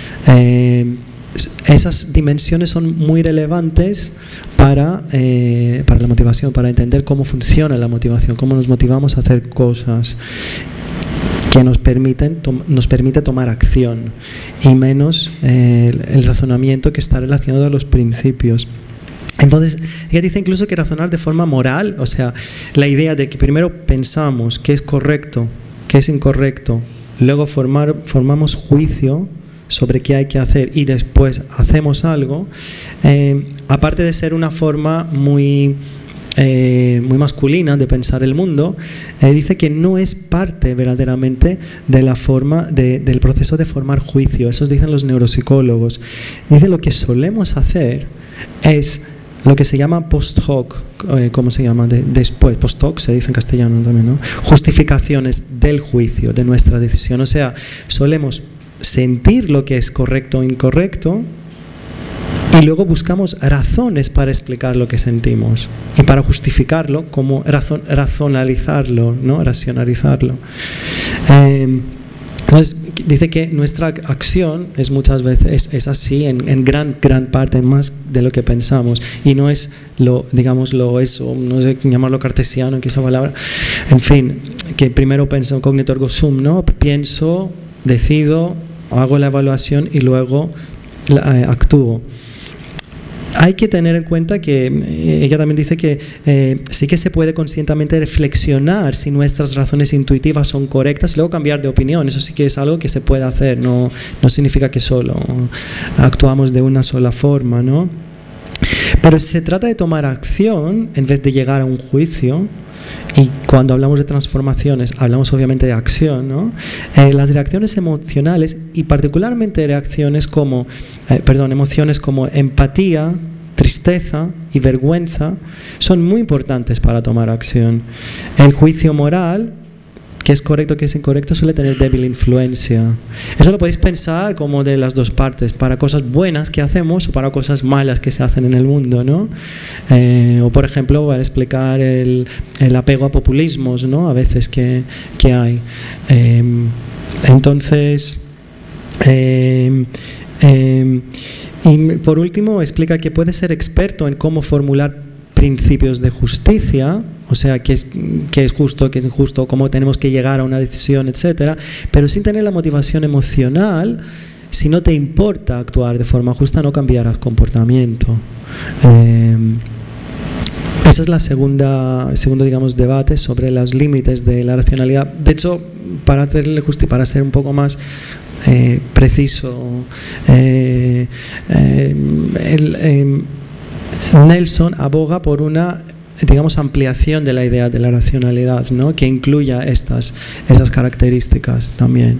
Esas dimensiones son muy relevantes para la motivación, para entender cómo funciona la motivación, cómo nos motivamos a hacer cosas que nos permite tomar acción, y menos el razonamiento que está relacionado a los principios. Entonces, ella dice incluso que razonar de forma moral, o sea, la idea de que primero pensamos qué es correcto, qué es incorrecto, luego formamos juicio sobre qué hay que hacer y después hacemos algo, aparte de ser una forma muy masculina de pensar el mundo, dice que no es parte verdaderamente de la forma del proceso de formar juicio. Eso dicen los neuropsicólogos. Dice lo que solemos hacer es lo que se llama post hoc, ¿cómo se llama? Después, post hoc se dice en castellano también, ¿no? Justificaciones del juicio, de nuestra decisión. O sea, solemos sentir lo que es correcto o incorrecto y luego buscamos razones para explicar lo que sentimos y para justificarlo, como racionalizarlo, ¿no? Racionalizarlo. Entonces, dice que nuestra acción es muchas veces es así, en gran parte más de lo que pensamos, y no es eso, no sé llamarlo cartesiano, que esa palabra, en fin, que primero pienso cognitor ergo sum, ¿no? Pienso, decido, hago la evaluación y luego actúo. Hay que tener en cuenta que ella también dice que sí que se puede conscientemente reflexionar si nuestras razones intuitivas son correctas y luego cambiar de opinión. Eso sí que es algo que se puede hacer, no significa que solo actuamos de una sola forma, ¿no? Pero si se trata de tomar acción en vez de llegar a un juicio, y cuando hablamos de transformaciones hablamos obviamente de acción, ¿no? Las reacciones emocionales, y particularmente emociones como empatía, tristeza y vergüenza, son muy importantes para tomar acción. El juicio moral, qué es correcto, qué es incorrecto, suele tener débil influencia. Eso lo podéis pensar como de las dos partes, para cosas buenas que hacemos o para cosas malas que se hacen en el mundo, ¿no? O por ejemplo, para explicar el apego a populismos, ¿no? A veces que hay. Entonces, y por último, explica que puede ser experto en cómo formular principios de justicia, o sea, qué es justo, qué es injusto, cómo tenemos que llegar a una decisión, etcétera, pero sin tener la motivación emocional. Si no te importa actuar de forma justa, no cambiarás comportamiento. Esa es la segundo, digamos, debate sobre los límites de la racionalidad. De hecho, para ser un poco más preciso, Nelson aboga por una, digamos, ampliación de la idea de la racionalidad, ¿no? Que incluya esas características también.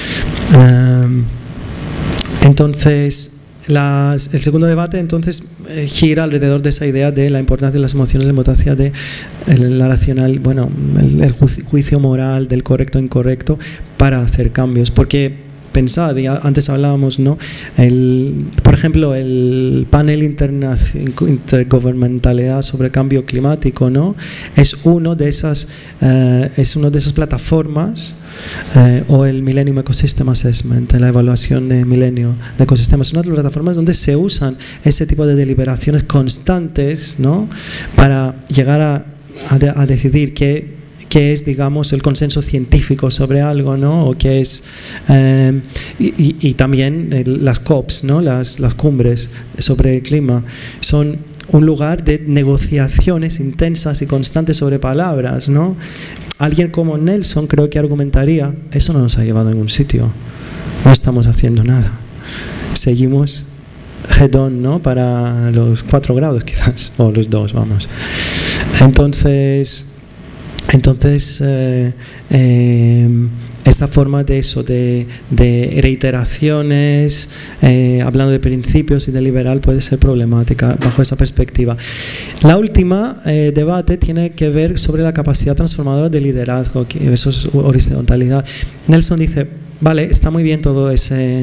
Entonces, el segundo debate entonces gira alrededor de esa idea de la importancia de las emociones, la importancia de la racional, el juicio moral del correcto e incorrecto para hacer cambios, porque pensad, antes hablábamos, ¿no? Por ejemplo, el panel intergubernamentalidad sobre cambio climático, ¿no? Es una de esas plataformas, o el Millennium Ecosystem Assessment, la evaluación de milenio de ecosistemas, una de las plataformas donde se usan ese tipo de deliberaciones constantes, ¿no? Para llegar a decidir qué es, digamos, el consenso científico sobre algo, ¿no? O qué es, y también las COPs, ¿no? Las cumbres sobre el clima son un lugar de negociaciones intensas y constantes sobre palabras, ¿no? Alguien como Nelson creo que argumentaría: eso no nos ha llevado a ningún sitio, no estamos haciendo nada, seguimos head on, ¿no? Para los 4 grados quizás, o los 2, vamos. Entonces, Entonces, esta forma de eso, de reiteraciones, hablando de principios y de liberal, puede ser problemática bajo esa perspectiva. La última debate tiene que ver sobre la capacidad transformadora de liderazgo, que eso es horizontalidad. Nelson dice, vale, está muy bien todo ese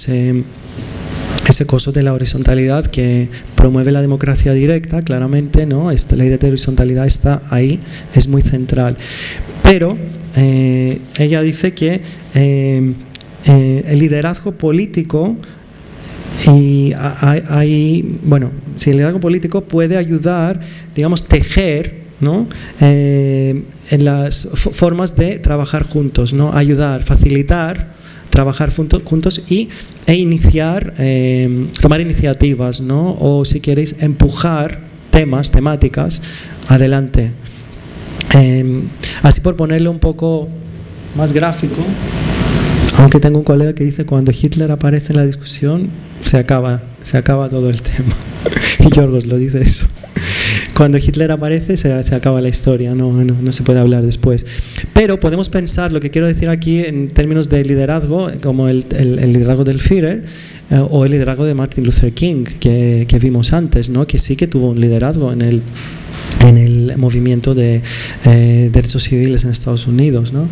coso de la horizontalidad que promueve la democracia directa, claramente, ¿no? Esta ley de horizontalidad está ahí, es muy central. Pero ella dice que el liderazgo político el liderazgo político puede ayudar, digamos, tejer, ¿no? En las formas de trabajar juntos, ¿no? Ayudar, facilitar trabajar juntos e iniciar, tomar iniciativas, ¿no? O si queréis empujar temáticas adelante. Así por ponerlo un poco más gráfico, aunque tengo un colega que dice cuando Hitler aparece en la discusión se acaba todo el tema. Y Yorgos lo dice eso. Cuando Hitler aparece se acaba la historia, no se puede hablar después. Pero podemos pensar, lo que quiero decir aquí en términos de liderazgo, como el liderazgo del Führer o el liderazgo de Martin Luther King, que vimos antes, ¿no? Que sí que tuvo un liderazgo en el movimiento de derechos civiles en Estados Unidos, ¿no?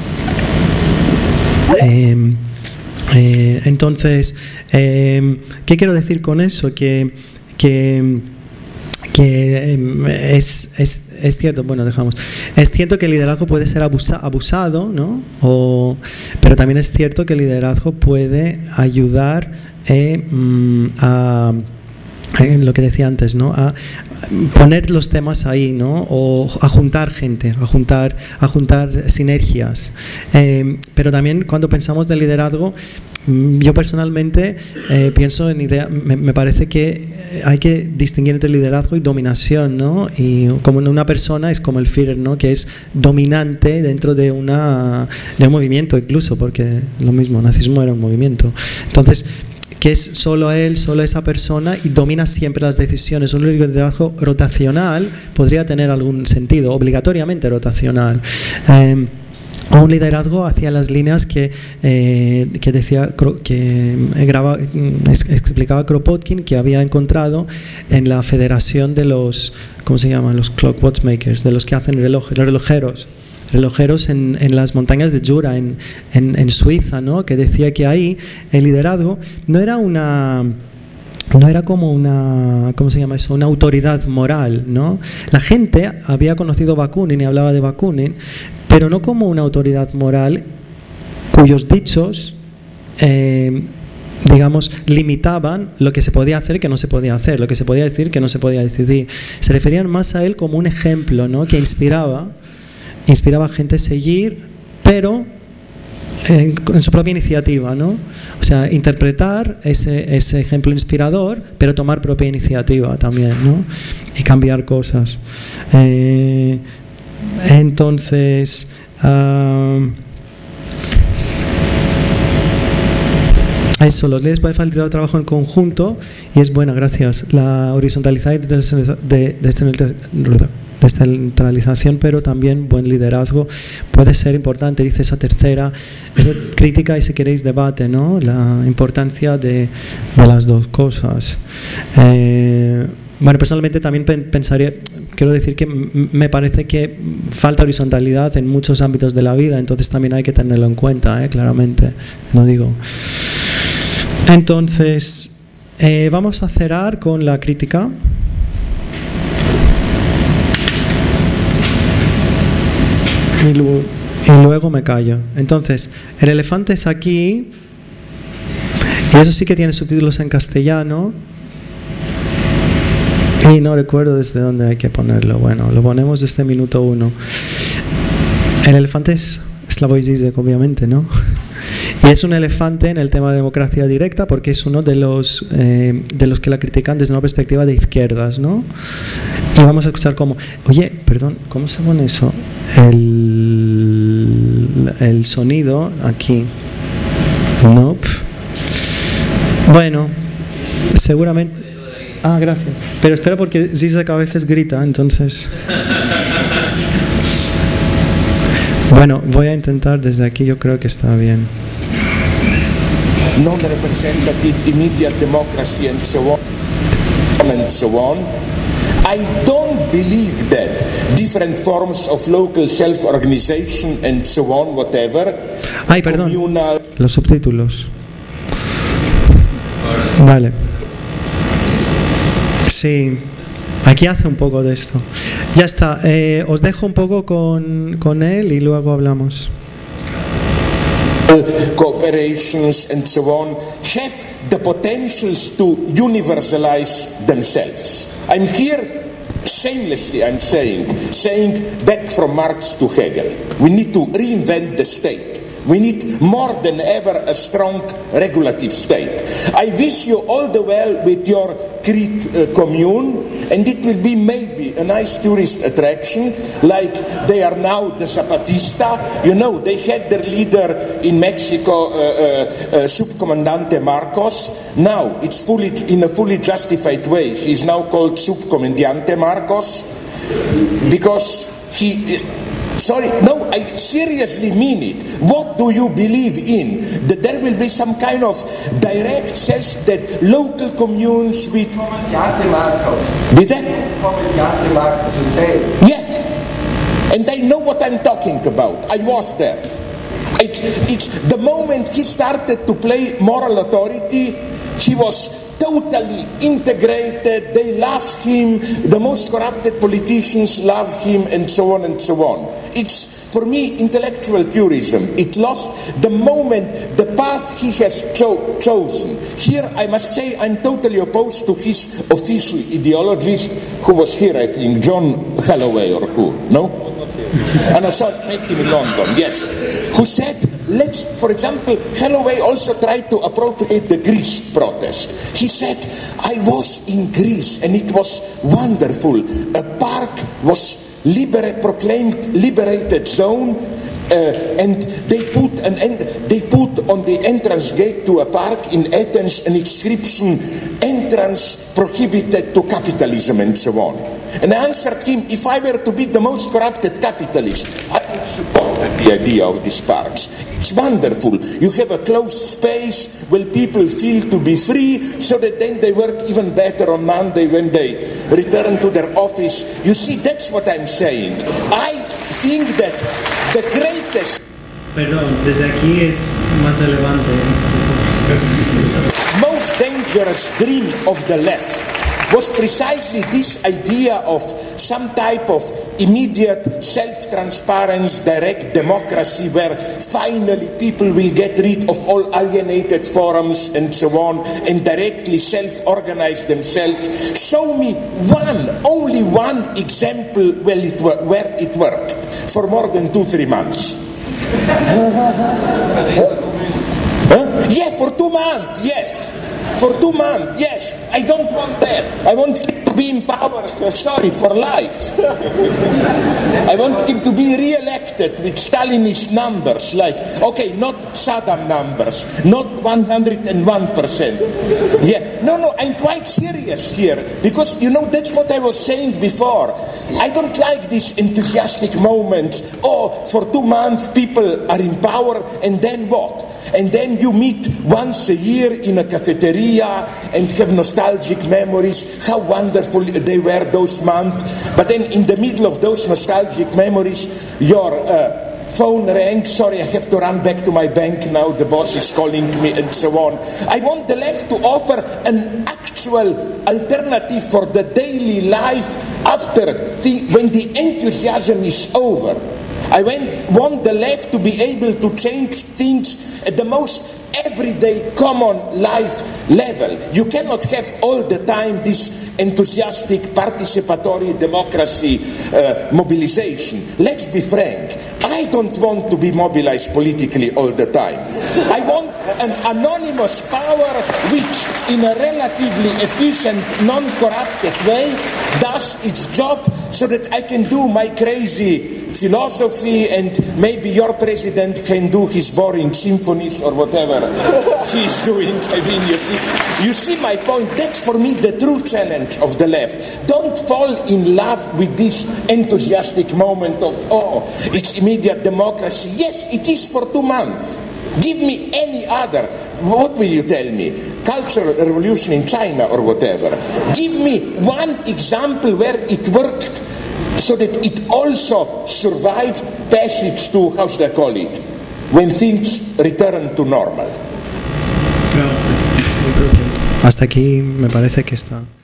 Entonces, ¿qué quiero decir con eso? Que es cierto, bueno, dejamos. Es cierto que el liderazgo puede ser abusado, ¿no? Pero también es cierto que el liderazgo puede ayudar a lo que decía antes, ¿no? A poner los temas ahí, ¿no? O a juntar gente, a juntar sinergias. Pero también cuando pensamos del liderazgo, yo personalmente pienso en me parece que hay que distinguir entre liderazgo y dominación, ¿no? Y como una persona es como el Führer, ¿no? Que es dominante dentro de un movimiento incluso, porque lo mismo, el nazismo era un movimiento. Entonces, que es solo él, solo esa persona y domina siempre las decisiones. Un liderazgo rotacional podría tener algún sentido, obligatoriamente rotacional. O un liderazgo hacia las líneas que explicaba Kropotkin, que había encontrado en la federación de los, ¿cómo se llaman? Los clock watchmakers, de los que hacen relojeros en las montañas de Jura, en Suiza, ¿no? Que decía que ahí el liderazgo no era como una, ¿cómo se llama eso? Una autoridad moral, ¿no? La gente había conocido Bakunin y hablaba de Bakunin, pero no como una autoridad moral cuyos dichos, digamos, limitaban lo que se podía hacer y que no se podía hacer, lo que se podía decir que no se podía decidir. Se referían más a él como un ejemplo, ¿no? Que inspiraba a gente a seguir, pero en su propia iniciativa, ¿no? O sea, interpretar ese ejemplo inspirador, pero tomar propia iniciativa también, ¿no? Y cambiar cosas. Entonces, eso, los líderes pueden facilitar el trabajo en conjunto y es buena, gracias. La horizontalidad de descentralización, pero también buen liderazgo puede ser importante, dice esa tercera, esa crítica y si queréis debate, ¿no? La importancia de las dos cosas. Bueno, personalmente también pensaría, quiero decir que me parece que falta horizontalidad en muchos ámbitos de la vida, entonces también hay que tenerlo en cuenta, claramente, no digo. Entonces, vamos a cerrar con la crítica. Y luego me callo. Entonces, el elefante es aquí, y eso sí que tiene subtítulos en castellano, y no recuerdo desde dónde hay que ponerlo. Bueno, lo ponemos desde minuto 1. El elefante es Slavoj Žižek, obviamente, ¿no? Y es un elefante en el tema de democracia directa porque es uno de los que la critican desde una perspectiva de izquierdas, ¿no? Y vamos a escuchar cómo... Oye, perdón, ¿cómo se pone eso? El sonido aquí. Nope. Bueno, seguramente... Ah, gracias. Pero espera porque Žižek a veces grita, entonces... Bueno, voy a intentar desde aquí, yo creo que está bien. Non-representative immediate democracy and so on. I don't believe that different forms of local self-organization and so on, whatever. Ay, perdón. Communal. Los subtítulos. Vale. Sí. Aquí hace un poco de esto. Ya está. Os dejo un poco con él y luego hablamos. Cooperations and so on have the potentials to universalize themselves. I'm here shamelessly, I'm saying back from Marx to Hegel, we need to reinvent the state. We need more than ever a strong regulative state. I wish you all the well with your Crete commune, and it will be maybe a nice tourist attraction, like they are now the Zapatista. You know, they had their leader in Mexico, Subcomandante Marcos. Now it's in a fully justified way. He's now called Subcomandante Marcos because he. Sorry, no, I seriously mean it. What do you believe in? That there will be some kind of direct sense that local communes with... With that? Yeah. And I know what I'm talking about. I was there. It's the moment he started to play moral authority, he was totally integrated, they love him, the most corrupted politicians love him, and so on and so on. It's, for me, intellectual purism. It lost the moment, the path he has chosen. Here, I must say, I'm totally opposed to his official ideologies. Who was here, I think, John Holloway or who? No? And I saw met him in London, yes. Who said, let's, for example, Holloway also tried to appropriate the Greece protest. He said, I was in Greece and it was wonderful. A park was proclaimed liberated zone, and they put on the entrance gate to a park in Athens an inscription, entrance prohibited to capitalism and so on. And I answered him, if I were to be the most corrupted capitalist, I would support the idea of these parks. It's wonderful. You have a closed space where people feel to be free, so that then they work even better on Monday when they return to their office. You see, that's what I'm saying. I think that the greatest... Perdón, desde aquí es más relevante. Most dangerous dream of the left was precisely this idea of some type of immediate self-transparent direct democracy where finally people will get rid of all alienated forums and so on and directly self-organize themselves. Show me only one example where it worked for more than 2-3 months. Huh? Yeah, for 2 months, yes. For 2 months, yes. I don't want that. I want him to be in power, for life. I want him to be re-elected with Stalinist numbers, like, okay, not Saddam numbers, not 101%. Yeah, no, I'm quite serious here, because, you know, that's what I was saying before. I don't like these enthusiastic moments. Oh, for 2 months people are in power, and then what? And then you meet once a year in a cafeteria and have nostalgic memories, how wonderful they were those months. But then in the middle of those nostalgic memories, your phone rang, sorry, I have to run back to my bank now, the boss is calling me, and so on. I want the left to offer an actual alternative for the daily life after, when the enthusiasm is over. I want the left to be able to change things at the most everyday common life level. You cannot have all the time this enthusiastic participatory democracy mobilization. Let's be frank. I don't want to be mobilized politically all the time. I want an anonymous power which in a relatively efficient, non-corrupted way does its job so that I can do my crazy philosophy, and maybe your president can do his boring symphonies or whatever he's doing. I mean, you see my point. That's for me the true challenge of the left. Don't fall in love with this enthusiastic moment of, oh, it's immediate democracy. Yes, it is for 2 months. Give me any other. What will you tell me? Cultural revolution in China or whatever. Give me one example where it worked so that it also survived passage to, how should I call it, when things return to normal. Hasta aquí me parece que está.